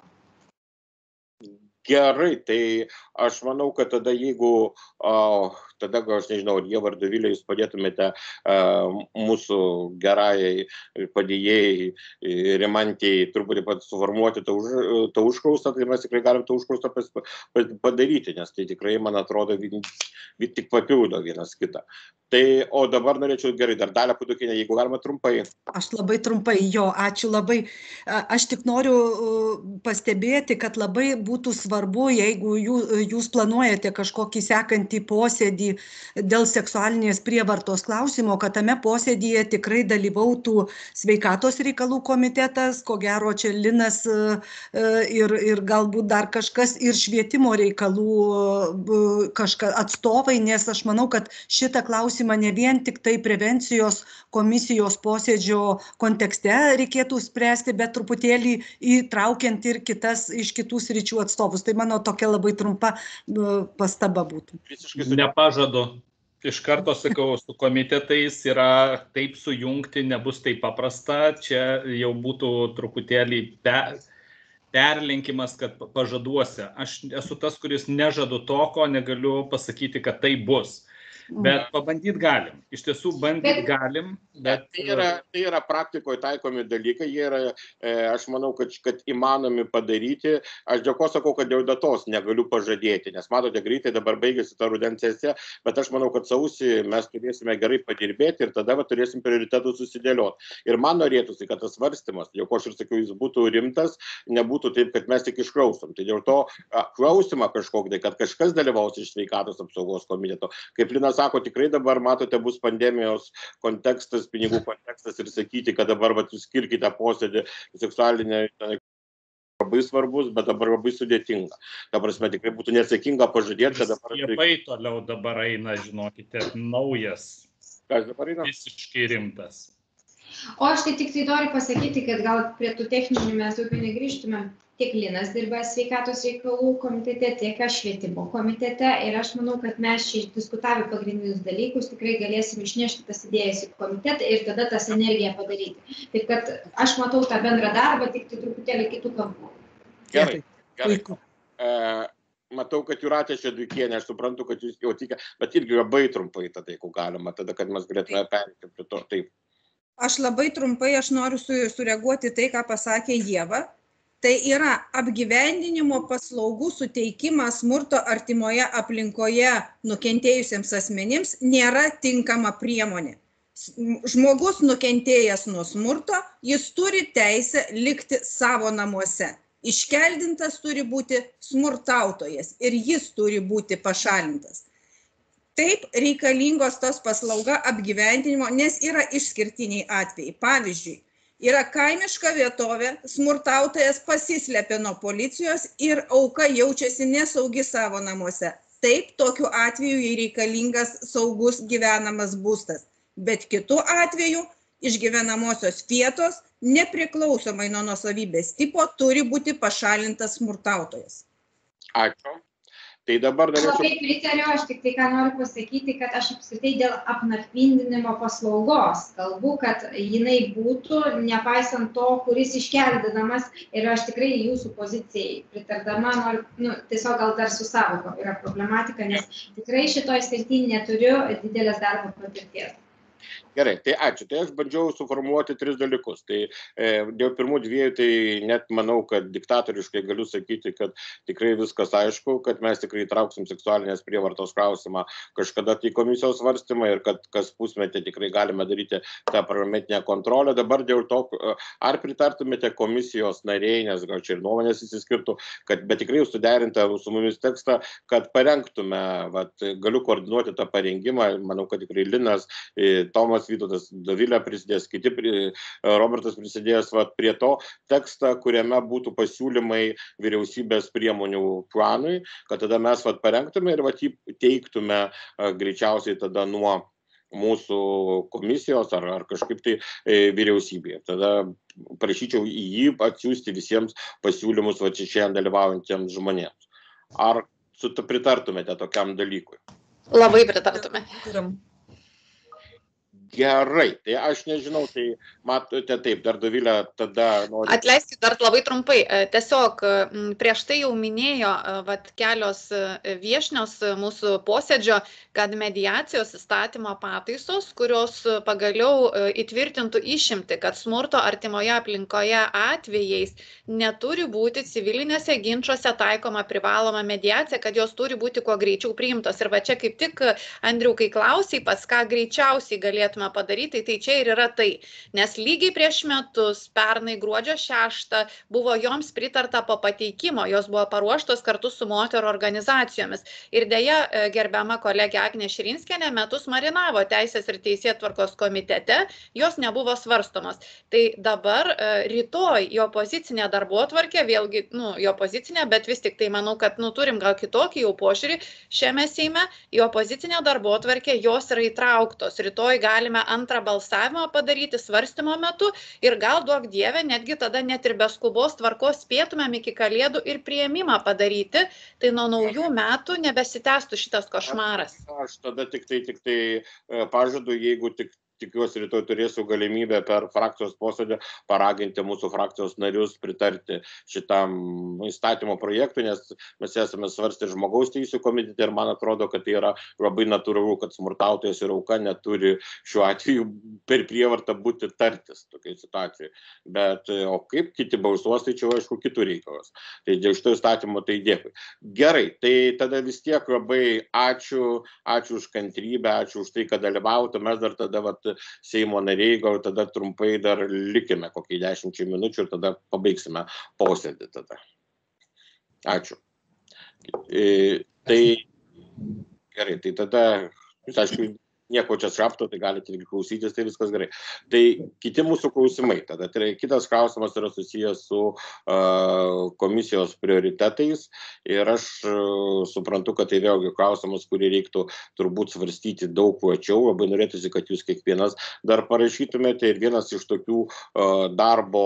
Gerai, tai aš manau, kad tada jeigu, tada, aš nežinau, Ieva ar Dovilė, jūs padėtumėte mūsų gerajai padėjėjai Rimantei truputį suformuoti tą užklausą, tai mes tikrai galim tą užklausą padaryti, nes tai tikrai, man atrodo, tik papildo vienas kitą. Tai, o dabar norėčiau, gerai, dar Dalia Puidokienė, jeigu galima trumpai. Aš labai trumpai, ačiū labai. Aš tik noriu pastebėti, kad labai būtų svarbu, jeigu jūs planuojate kažkokį sekantį posėdį dėl seksualinės prievartos klausimo, kad tame posėdyje tikrai dalyvautų sveikatos reikalų komitetas, ko gero čia Linas ir galbūt dar kažkas, ir švietimo reikalų atstovai, nes aš manau, kad šitą klausimą ne vien tik tai prevencijos komisijos posėdžio kontekste reikėtų spręsti, bet truputėlį įtraukiant ir iš kitų sričių atstovus. Tai mano tokia labai trumpa pastaba būtų. Nepažadu. Iš karto sakau, su komitetais yra taip sujungti, nebus taip paprasta. Čia jau būtų truputėlį perlenkimas, kad pažaduose. Aš esu tas, kuris nežadu to, ko negaliu pasakyti, kad tai bus. Bet pabandyti galim. Iš tiesų bandyti galim. Bet tai yra praktikoje taikomi dalykai. Jie yra, aš manau, kad įmanomi padaryti. Aš dėl ko sakau, kad dėl datos negaliu pažadėti. Nes matote, greitai dabar baigėsi ta rudens sesija, bet aš manau, kad sausį mes turėsime gerai padirbėti ir tada turėsim prioritetus susidėlioti. Ir man norėtųsi, kad tas svarstymas, jau ko aš ir sakiau, jis būtų rimtas, nebūtų taip, kad mes tik išklausom. Tai dėl to klausimą kažkokį, kad kažkas dalyvaus iš sveikatos apsaugos komiteto. Kaip Linas sako, tikrai dabar, matote, bus pandemijos kontekstas, pinigų kontekstas ir sakyti, kad dabar jūs skirkite posėdį seksualinę labai svarbus, bet dabar labai sudėtinga. Ta prasme, tikrai būtų neatsakinga pažadėti, kad dabar... Skiepai toliau dabar eina, žinokite, naujas. Kas dabar eina? Visiškai rimtas. O aš tik tai noriu pasakyti, kad gal prie tų techninių mes daugiau negrįžtumėm. Tiek Linas dirba sveikatos reikalų komitete, tiek aš švietimo komitete. Ir aš manau, kad mes čia diskutavę pagrindinius dalykus tikrai galėsim išnešti tas idėjas į komitetą ir tada tas energiją padaryti. Taip kad aš matau tą bendrą darbą, tik tai truputėlį kitų kampų. Gerai. Matau, kad Jūratė Šeduikienė, aš suprantu, kad jūs jau tikė, bet irgi labai trumpai tada, jeigu galima, tada, kad mes galėtume perėti prie to. Taip. Aš labai trumpai, aš noriu sureaguoti tai, ką pasakė Ieva. Tai yra apgyvendinimo paslaugų suteikimas smurto artimoje aplinkoje nukentėjusiems asmenims nėra tinkama priemonė. Žmogus nukentėjęs nuo smurto, jis turi teisę likti savo namuose. Iškeldintas turi būti smurtautojas ir jis turi būti pašalintas. Taip reikalingos tos paslauga apgyvendinimo, nes yra išskirtiniai atvejai. Pavyzdžiui, yra kaimiška vietovė, smurtautojas pasislepia nuo policijos ir auka jaučiasi nesaugi savo namuose. Taip, tokiu atveju jai reikalingas saugus gyvenamas būstas. Bet kitu atveju iš gyvenamosios vietos, nepriklausomai nuo nuosavybės tipo, turi būti pašalintas smurtautojas. Ačiū. Tai dabar norėčiau... Labai pritariu, aš tik tai ką noriu pasakyti, kad aš apskritai dėl apnakvindinimo paslaugos kalbu, kad jinai būtų, nepaisant to, kuris iškeldinamas, ir aš tikrai jūsų pozicijai pritardama noriu, tiesiog gal dar su savo yra problematika, nes tikrai šitoj srity neturiu didelės darbo patirties. Gerai, tai ačiū. Tai aš bandžiau suformuoluoti 3 dalykus. Tai dėl pirmų 2, tai net manau, kad diktatoriškai galiu sakyti, kad tikrai viskas aišku, kad mes tikrai įtrauksim seksualinės prievartos klausimą kažkada į komisijos svarstymą ir kad kas pusmetį tikrai galime daryti tą parlamentinę kontrolę. Dabar dėl to, ar pritartumėte komisijos nariai, nes gal čia ir nuomonės įsiskirtų, kad bet tikrai suderinta su mumis tekstą, kad parengtume, galiu koordinuoti tą parengimą, manau, kad tikrai Linas, Tomas Vytautas, Dovilė prisidės, kiti, Robertas prisidės prie to tekstą, kuriame būtų pasiūlymai vyriausybės priemonių planui, kad tada mes parengtume ir jį teiktume greičiausiai tada nuo mūsų komisijos ar kažkaip tai vyriausybėje. Tada prašyčiau į jį atsiųsti visiems pasiūlymus šiandien dalyvaujantiems žmonėms. Ar pritartumėte tokiam dalykui? Labai pritartume. Gerai, tai aš nežinau, tai matote taip, dar Dovilė tada nori... Atleiskit, dar labai trumpai. Tiesiog prieš tai jau minėjo kelios viešnios mūsų posėdžio, kad mediacijos įstatymo pataisos, kurios pagaliau įtvirtintų išimtį, kad smurto artimoje aplinkoje atvejais neturi būti civilinėse ginčiuose taikoma privaloma mediacija, kad jos turi būti kuo greičiau priimtos. Ir va čia kaip tik, Andriau, kai klausai, pas ką greičiausiai galėtume padaryti, tai čia ir yra tai. Nes lygiai prieš metus, pernai gruodžio 6, buvo joms pritarta po pateikimo, jos buvo paruoštos kartu su moterų organizacijomis. Ir dėja, gerbiama kolegė Agnė Širinskienė metus marinavo Teisės ir Teisėtvarkos komitete, jos nebuvo svarstomos. Tai dabar rytoj jo opozicinė darbotvarkė, vėlgi, jo opozicinė, bet vis tik tai manau, kad turim gal kitokį jau požiūrį šiame Seime, jo opozicinė darbotvarkė, jos yra įtrauktos. Rytoj galime antrą balsavimą padaryti svarstymo metu ir gal duok Dieve, netgi tada net ir be skubos tvarkos spėtumėm iki Kalėdų ir priėmimą padaryti, tai nuo naujų metų nebesitęstų šitas košmaras. Aš tada tik tai pažadu, jeigu tikiuosi rytoj turėsiu galimybę per frakcijos posėdį paraginti mūsų frakcijos narius pritarti šitam įstatymo projektui, nes mes esame svarstę žmogaus teisių komitete ir man atrodo, kad tai yra labai natūralu, kad smurtautojas ir auka neturi šiuo atveju per prievartą būti tartis tokiai situacijai. Bet o kaip kiti balsuos, tai čia aišku kitų reikalas. Tai dėl šito įstatymo tai dėkui. Gerai, tai tada vis tiek labai ačiū už kantrybę, ačiū už tai, kad dalyvautų. Mes dar tada Seimo nariai, gal tada trumpai dar likime kokį 10 minučių ir tada pabaigsime posėdį tada. Ačiū. Tai gerai, tai tada, jūs aišku, nieko čia šrapto, tai galite irgi klausytis, tai viskas gerai. Tai kiti mūsų klausimai. Tada kitas klausimas yra susijęs su komisijos prioritetais ir aš suprantu, kad tai vėlgi klausimas, kurį reiktų turbūt svarstyti daug plačiau. Labai norėtųsi, kad jūs kiekvienas dar parašytumėte ir vienas iš tokių darbo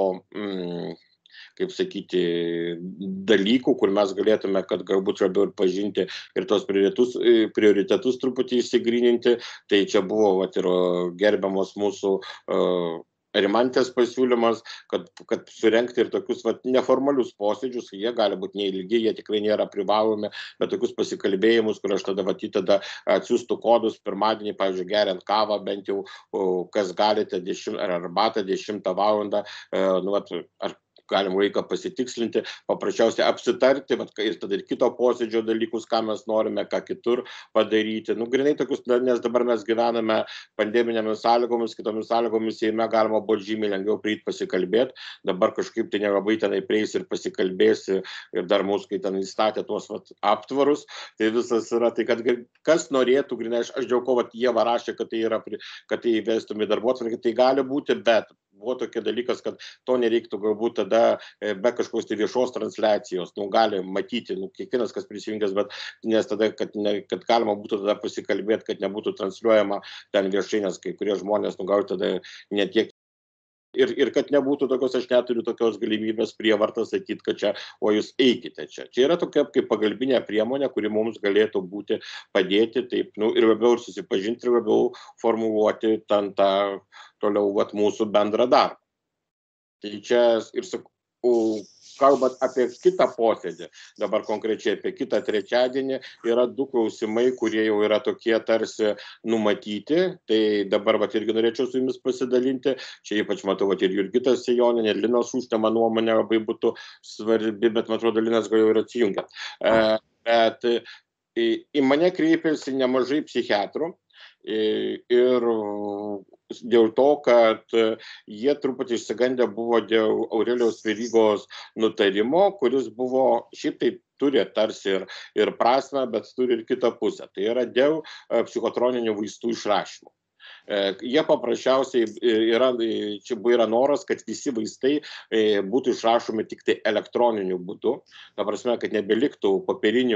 kaip sakyti, dalykų, kur mes galėtume, kad galbūt labiau ir pažinti ir tos prioritetus truputį išsigryninti. Tai čia buvo ir gerbiamos mūsų Rimantės pasiūlymas, kad surengti ir tokius neformalius posėdžius, jie gali būti neilgi, jie tikrai nėra privalomi, bet tokius pasikalbėjimus, kur aš tada atsiųstų kodus pirmadienį, pavyzdžiui, geriant kavą, bent jau kas galite, ar arbatą 10 valandą, ar galim laiką pasitikslinti, paprasčiausiai apsitarti ir tada ir kito posėdžio dalykus, ką mes norime, ką kitur padaryti. Grinai tokius, nes dabar mes gyvename pandeminėmis sąlygomis, kitomis sąlygomis Seime galima buvo žymiai lengviau prieiti pasikalbėti, dabar kažkaip tai nelabai tenai prieisi ir pasikalbėsi ir dar mūsų, kai ten įstatė tuos aptvarus, tai visas yra, tai kad kas norėtų, grinai, aš dėl ko Ieva rašė, kad tai įvestume į darbotvarkę, tai gali būti, bet buvo tokia dalykas, kad to nereiktų galbūt tada be kažkokios tai viešos transliacijos, gali matyti, kiekvienas, kas prisijungęs, bet nes tada, kad galima būtų tada pasikalbėti, kad nebūtų transliuojama ten viešai, nes kai kurie žmonės, gal tada netiek. Ir kad nebūtų tokios, aš neturiu tokios galimybės prievartą sakyti, kad čia, o jūs eikite čia. Čia yra tokia kaip pagalbinė priemonė, kuri mums galėtų būti padėti taip, ir labiau susipažinti, ir labiau formuluoti tą toliau mūsų bendrą darbą. Tai čia ir sakau, kalbant apie kitą posėdį, dabar konkrečiai apie kitą trečiadienį, yra 2 klausimai, kurie jau yra tokie tarsi numatyti. Tai dabar irgi norėčiau su jumis pasidalinti. Čia ypač matau, ir Jurgitos Sejonienė, ir Linos Užtema nuomonė labai būtų svarbi, bet man atrodo, Linas gal jau yra atsijungęs. Bet į mane kreipėsi nemažai psichiatrų. Ir dėl to, kad jie truputį išsigandę buvo dėl Aurelijaus Verygos nutarimo, kuris buvo, šiaip tai turi tarsi ir prasmę, bet turi ir kitą pusę. Tai yra dėl psichotroninių vaistų išrašymo. Jie paprasčiausiai čia yra noras, kad visi vaistai būtų išrašomi tik tai elektroniniu būdu. Ta prasme, kad nebeliktų popierinių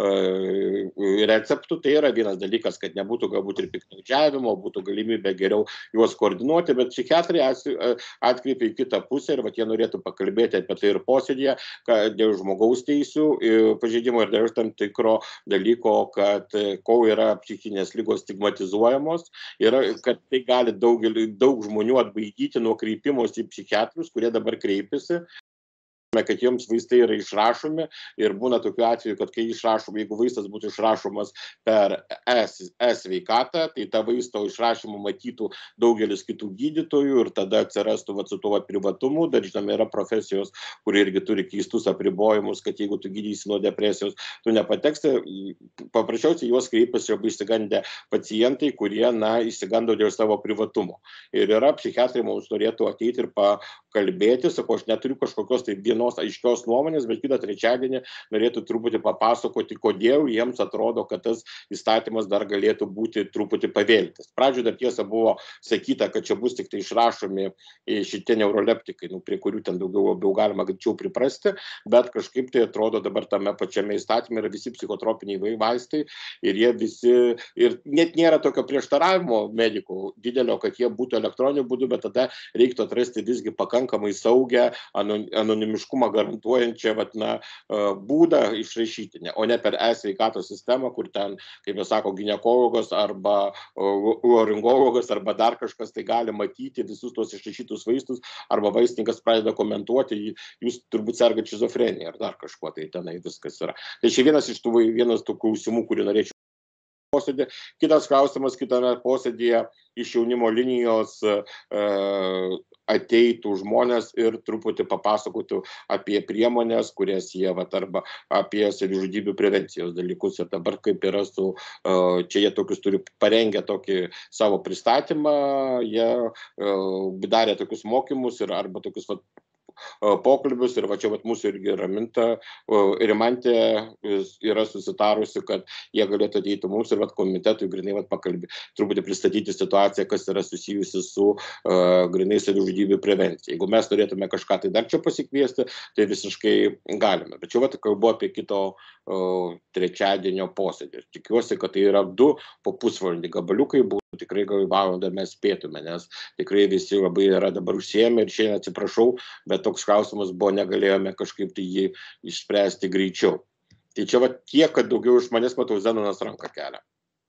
receptų. Tai yra vienas dalykas, kad nebūtų galbūt ir piktnaudžiavimo, būtų galimybė geriau juos koordinuoti, bet psichiatrai atkreipia į kitą pusę ir jie norėtų pakalbėti apie tai ir posėdėje, kad dėl žmogaus teisių pažeidimo ir dėl tam tikro dalyko, kad kol yra psichinės ligos stigmatizuojamos, kad tai gali daug žmonių atbaidyti nuo kreipimosi į psichiatrus, kurie dabar kreipiasi, kad jiems vaistai yra išrašomi ir būna tokiu atveju, kad kai išrašomi, jeigu vaistas būtų išrašomas per e-sveikatą, tai tą vaisto išrašymą matytų daugelis kitų gydytojų ir tada atsirastų su tuo privatumu. Dar žinoma, yra profesijos, kurie irgi turi keistus apribojimus, kad jeigu tu gydysi nuo depresijos, tu nepateksi. Paprasčiausiai juos kreipiasi labai išsigandę pacientai, kurie išsigando dėl savo privatumo. Ir yra psichiatrai mums norėtų ateiti ir pakalbėti, sako, aš neturiu kažkokios tai vienos aiškios nuomonės, bet kitą trečiadienį norėtų truputį papasakoti, kodėl jiems atrodo, kad tas įstatymas dar galėtų būti truputį pavėlintas. Pradžioje dar tiesa buvo sakyta, kad čia bus tik tai išrašomi šitie neuroleptikai, prie kurių ten daugiau galima greičiau priprasti, bet kažkaip tai atrodo dabar tame pačiame įstatyme yra visi psichotropiniai vaistai ir jie visi, ir net nėra tokio prieštaravimo medikų didelio, kad jie būtų elektroniniu būdu, bet tada reiktų atrasti visgi pakankamai saugę, anonimiškumą garantuojančią būdą išrašyti, o ne per e-sveikatos sistemą, kur ten, kaip jis sako, ginekologas arba laringologas arba dar kažkas tai gali matyti visus tos išrašytus vaistus, arba vaistininkas pradeda komentuoti, jūs turbūt sergat šizofreniją ar dar kažkuo, tai tenai viskas yra. Tai čia vienas tų klausimų, kurį norėčiau posėdį. Kitas klausimas kitame posėdėje iš jaunimo linijos ateitų žmonės ir truputį papasakotų apie priemonės, kurias jie arba apie savižudybių prevencijos dalykus. Ir dabar kaip yra čia jie tokius turi parengę tokį savo pristatymą, jie darė tokius mokymus ir arba tokius pokalbius ir čia mūsų irgi Rimantė yra susitarusi, kad jie galėtų ateiti mums ir komitetui grinai truputį pristatyti situaciją, kas yra susijusi su grinai savižudybių prevencija. Jeigu mes norėtume kažką tai dar čia pasikviesti, tai visiškai galime. Bet čia kalbu apie kito trečiadienio posėdį. Tikiuosi, kad tai yra 2 po pusvalandį gabaliukai, būtų tikrai gal valandą mes spėtume, nes tikrai visi labai yra dabar užsiėmę ir šiandien atsiprašau, bet toks klausimas buvo, negalėjome kažkaip tai jį išspręsti greičiau. Tai čia tiek, kad daugiau iš manęs matau, Zenonas ranką kelia.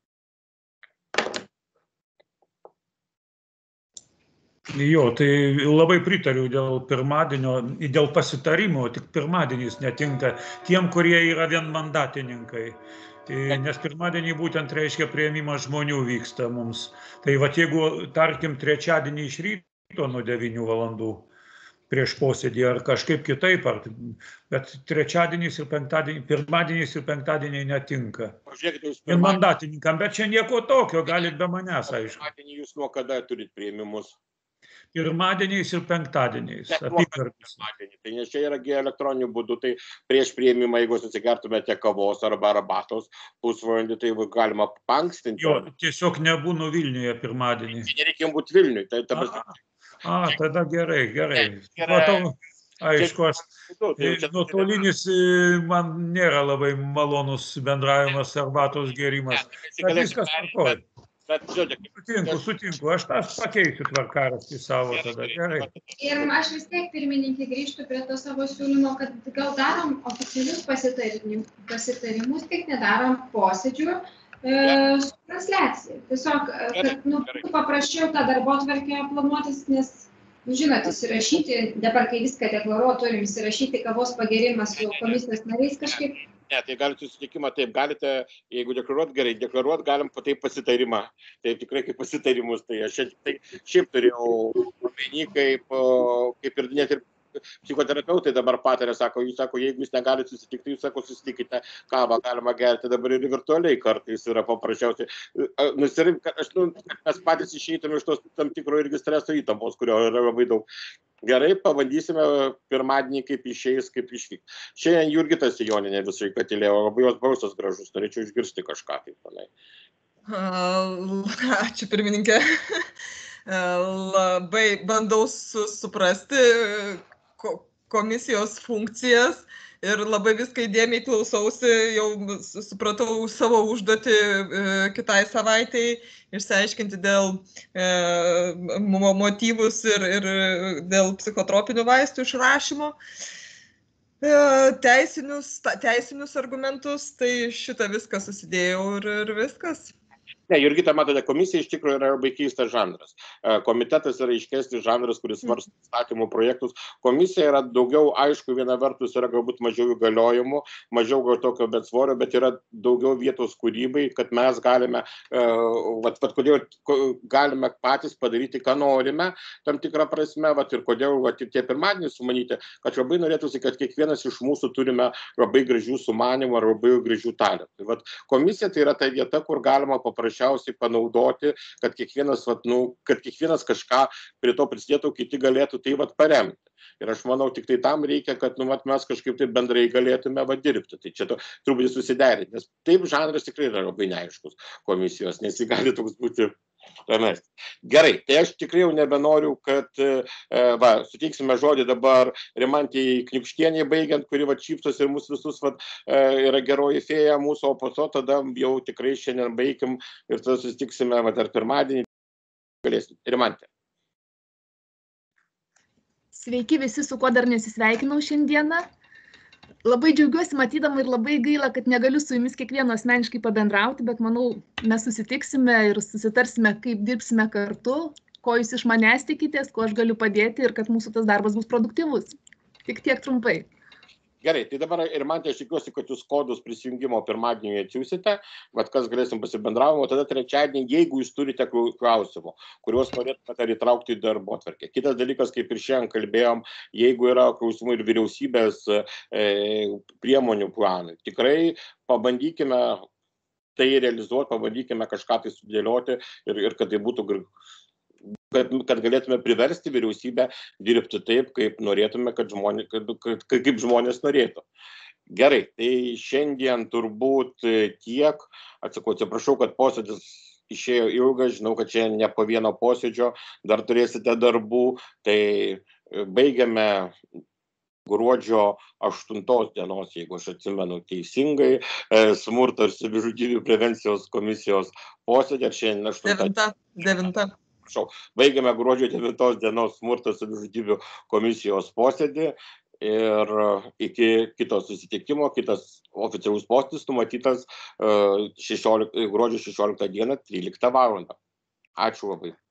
Jo, tai labai pritariu dėl pirmadienio, dėl pasitarimo, tik pirmadienis netinka tiem, kurie yra vienmandatininkai. Nes pirmadienį būtent reiškia priėmimas žmonių vyksta mums. Tai jeigu, tarkim, trečiadienį iš ryto nuo 9 valandų prieš posėdį ar kažkaip kitaip, bet trečiadieniais ir penktadieniais, pirmadieniais ir penktadieniai netinka. Vienmandatininkam, bet čia nieko tokio, galit be manęs, aišku. Pirmadienį jūs nuo kada turit priėmimus? Pirmadieniais ir penktadieniais. Tai nes čia yra elektroniniu būdu, tai prieš priėmimą, jeigu atsigertumėte kavos arba arbatos pusvalandį, tai galima pankstinti. Jo, tiesiog nebūnu Vilniuje pirmadienį. Nereikia būti Vilniui. Tada gerai. Matau, aišku, nuotolinis man nėra labai malonus bendravimas, arbatos gėrimas. Bet viskas tvarkoja. Sutinku, aš pakeisiu tvarkaraštį savo tada, gerai. Ir aš vis tiek, pirmininkė, grįžtu prie to savo siūlymo, kad gal darom oficialius pasitarimus, tik nedarom posėdžių su transliacija. Tiesiog, kad paprasčiau tą darbotvarkę planuotis, nes žinot, įsirašyti, dabar kai viską deklaruoju, turim įsirašyti kavos pagėrimą su komisijos nariais kažkaip. Ne, tai galite susitikimą taip, galite, jeigu deklaruot gerai, deklaruot galim taip pasitarimą, tai tikrai kaip pasitarimus, tai aš tai šiaip turėjau omeny, kaip ir net ir psichoterapeutai dabar patarė, sako, jeigu jūs negalite susitikti, jūs sako, susitikite, kavą galima gerti, dabar ir virtualiai kartais yra paprasčiausiai. Nusirim, kad mes patys išeitume iš tos tam tikro irgi streso įtampos, kurio yra labai daug. Gerai, pabandysime pirmadienį, kaip išeis, kaip išvyks. Šiandien Jurgita Sejonienė visai katilėjo, labai jos balsas gražus, norėčiau išgirsti kažką taip panai. Ačiū pirmininkė. Labai bandau suprasti komisijos funkcijas ir labai viską įdėmiai klausausi, jau supratau savo užduotį kitai savaitai, išsiaiškinti dėl motyvus ir dėl psichotropinių vaistų išrašymo. Teisinius argumentus, tai šitą viską susidėjau ir viskas. Ne, Jurgita, matote, komisija iš tikrųjų yra labai keistas žanras. Komitetas yra aiškesnis žanras, kuris svarsto įstatymų projektus. Komisija yra daugiau, aišku, viena vertus yra galbūt mažiau įgaliojimų, mažiau gal tokio bet svorio, bet yra daugiau vietos kūrybai, kad mes galime, kodėl galime patys padaryti, ką norime, tam tikrą prasme, ir kodėl tie pirmadienį sumanyti, kad labai norėtųsi, kad kiekvienas iš mūsų turime labai gražių sumanimų ar labai gražių talentų. Komisija tai yra ta vieta, kur galima paprašyti panaudoti, kad kiekvienas kažką prie to prisidėtų, kiti galėtų tai paremti. Ir aš manau, tik tai tam reikia, kad mes kažkaip tai bendrai galėtume dirbti. Tai čia truputį susiderinti, nes taip žanras tikrai yra labai neaiškus komisijos, nes jis gali toks būti ramesnis. Gerai, tai aš tikrai jau nebenoriu, kad suteiksime žodį dabar Rimantei Kniukštienei baigiant, kuri šypsos ir mūsų visus yra geroji fėja mūsų, o po to tada jau tikrai šiandien baigim ir tada susitiksime ar pirmadienį galėsim. Rimantė. Sveiki visi, su kuo dar nesisveikinau šiandieną. Labai džiaugiuosi matydama ir labai gaila, kad negaliu su jumis kiekvieno asmeniškai pabendrauti, bet manau, mes susitiksime ir susitarsime, kaip dirbsime kartu, ko jūs iš manęs tikitės, ko aš galiu padėti ir kad mūsų tas darbas bus produktyvus. Tik tiek trumpai. Gerai, tai dabar ir man tai aš tikiuosi, kad jūs kodus prisijungimo pirmadienį atsiūsite, kas galėsim pasibendravimo, tada trečiadienį, jeigu jūs turite klausimų, kuriuos norėtumėte įtraukti į darbotvarkę. Kitas dalykas, kaip ir šiandien kalbėjom, jeigu yra klausimų ir vyriausybės priemonių planai, tikrai pabandykime tai realizuoti, pabandykime kažką tai sudėlioti ir kad tai būtų kad galėtume priversti vyriausybę dirbti taip, kaip norėtume, kaip žmonės norėtų. Gerai, tai šiandien turbūt tiek. Atsiprašau, kad posėdis išėjo ilgas, žinau, kad čia ne po vieno posėdžio, dar turėsite darbų, tai baigiame gruodžio 8 dienos, jeigu aš atsimenu teisingai, smurto ir savižudybių prevencijos komisijos posėdį, šiandien 9. Baigiame gruodžio 9 dienos smurto ir savižudybių komisijos posėdį ir iki kito susitikimo, kitas oficialus posėdis numatytas gruodžio 16 dieną 13 val. Ačiū labai.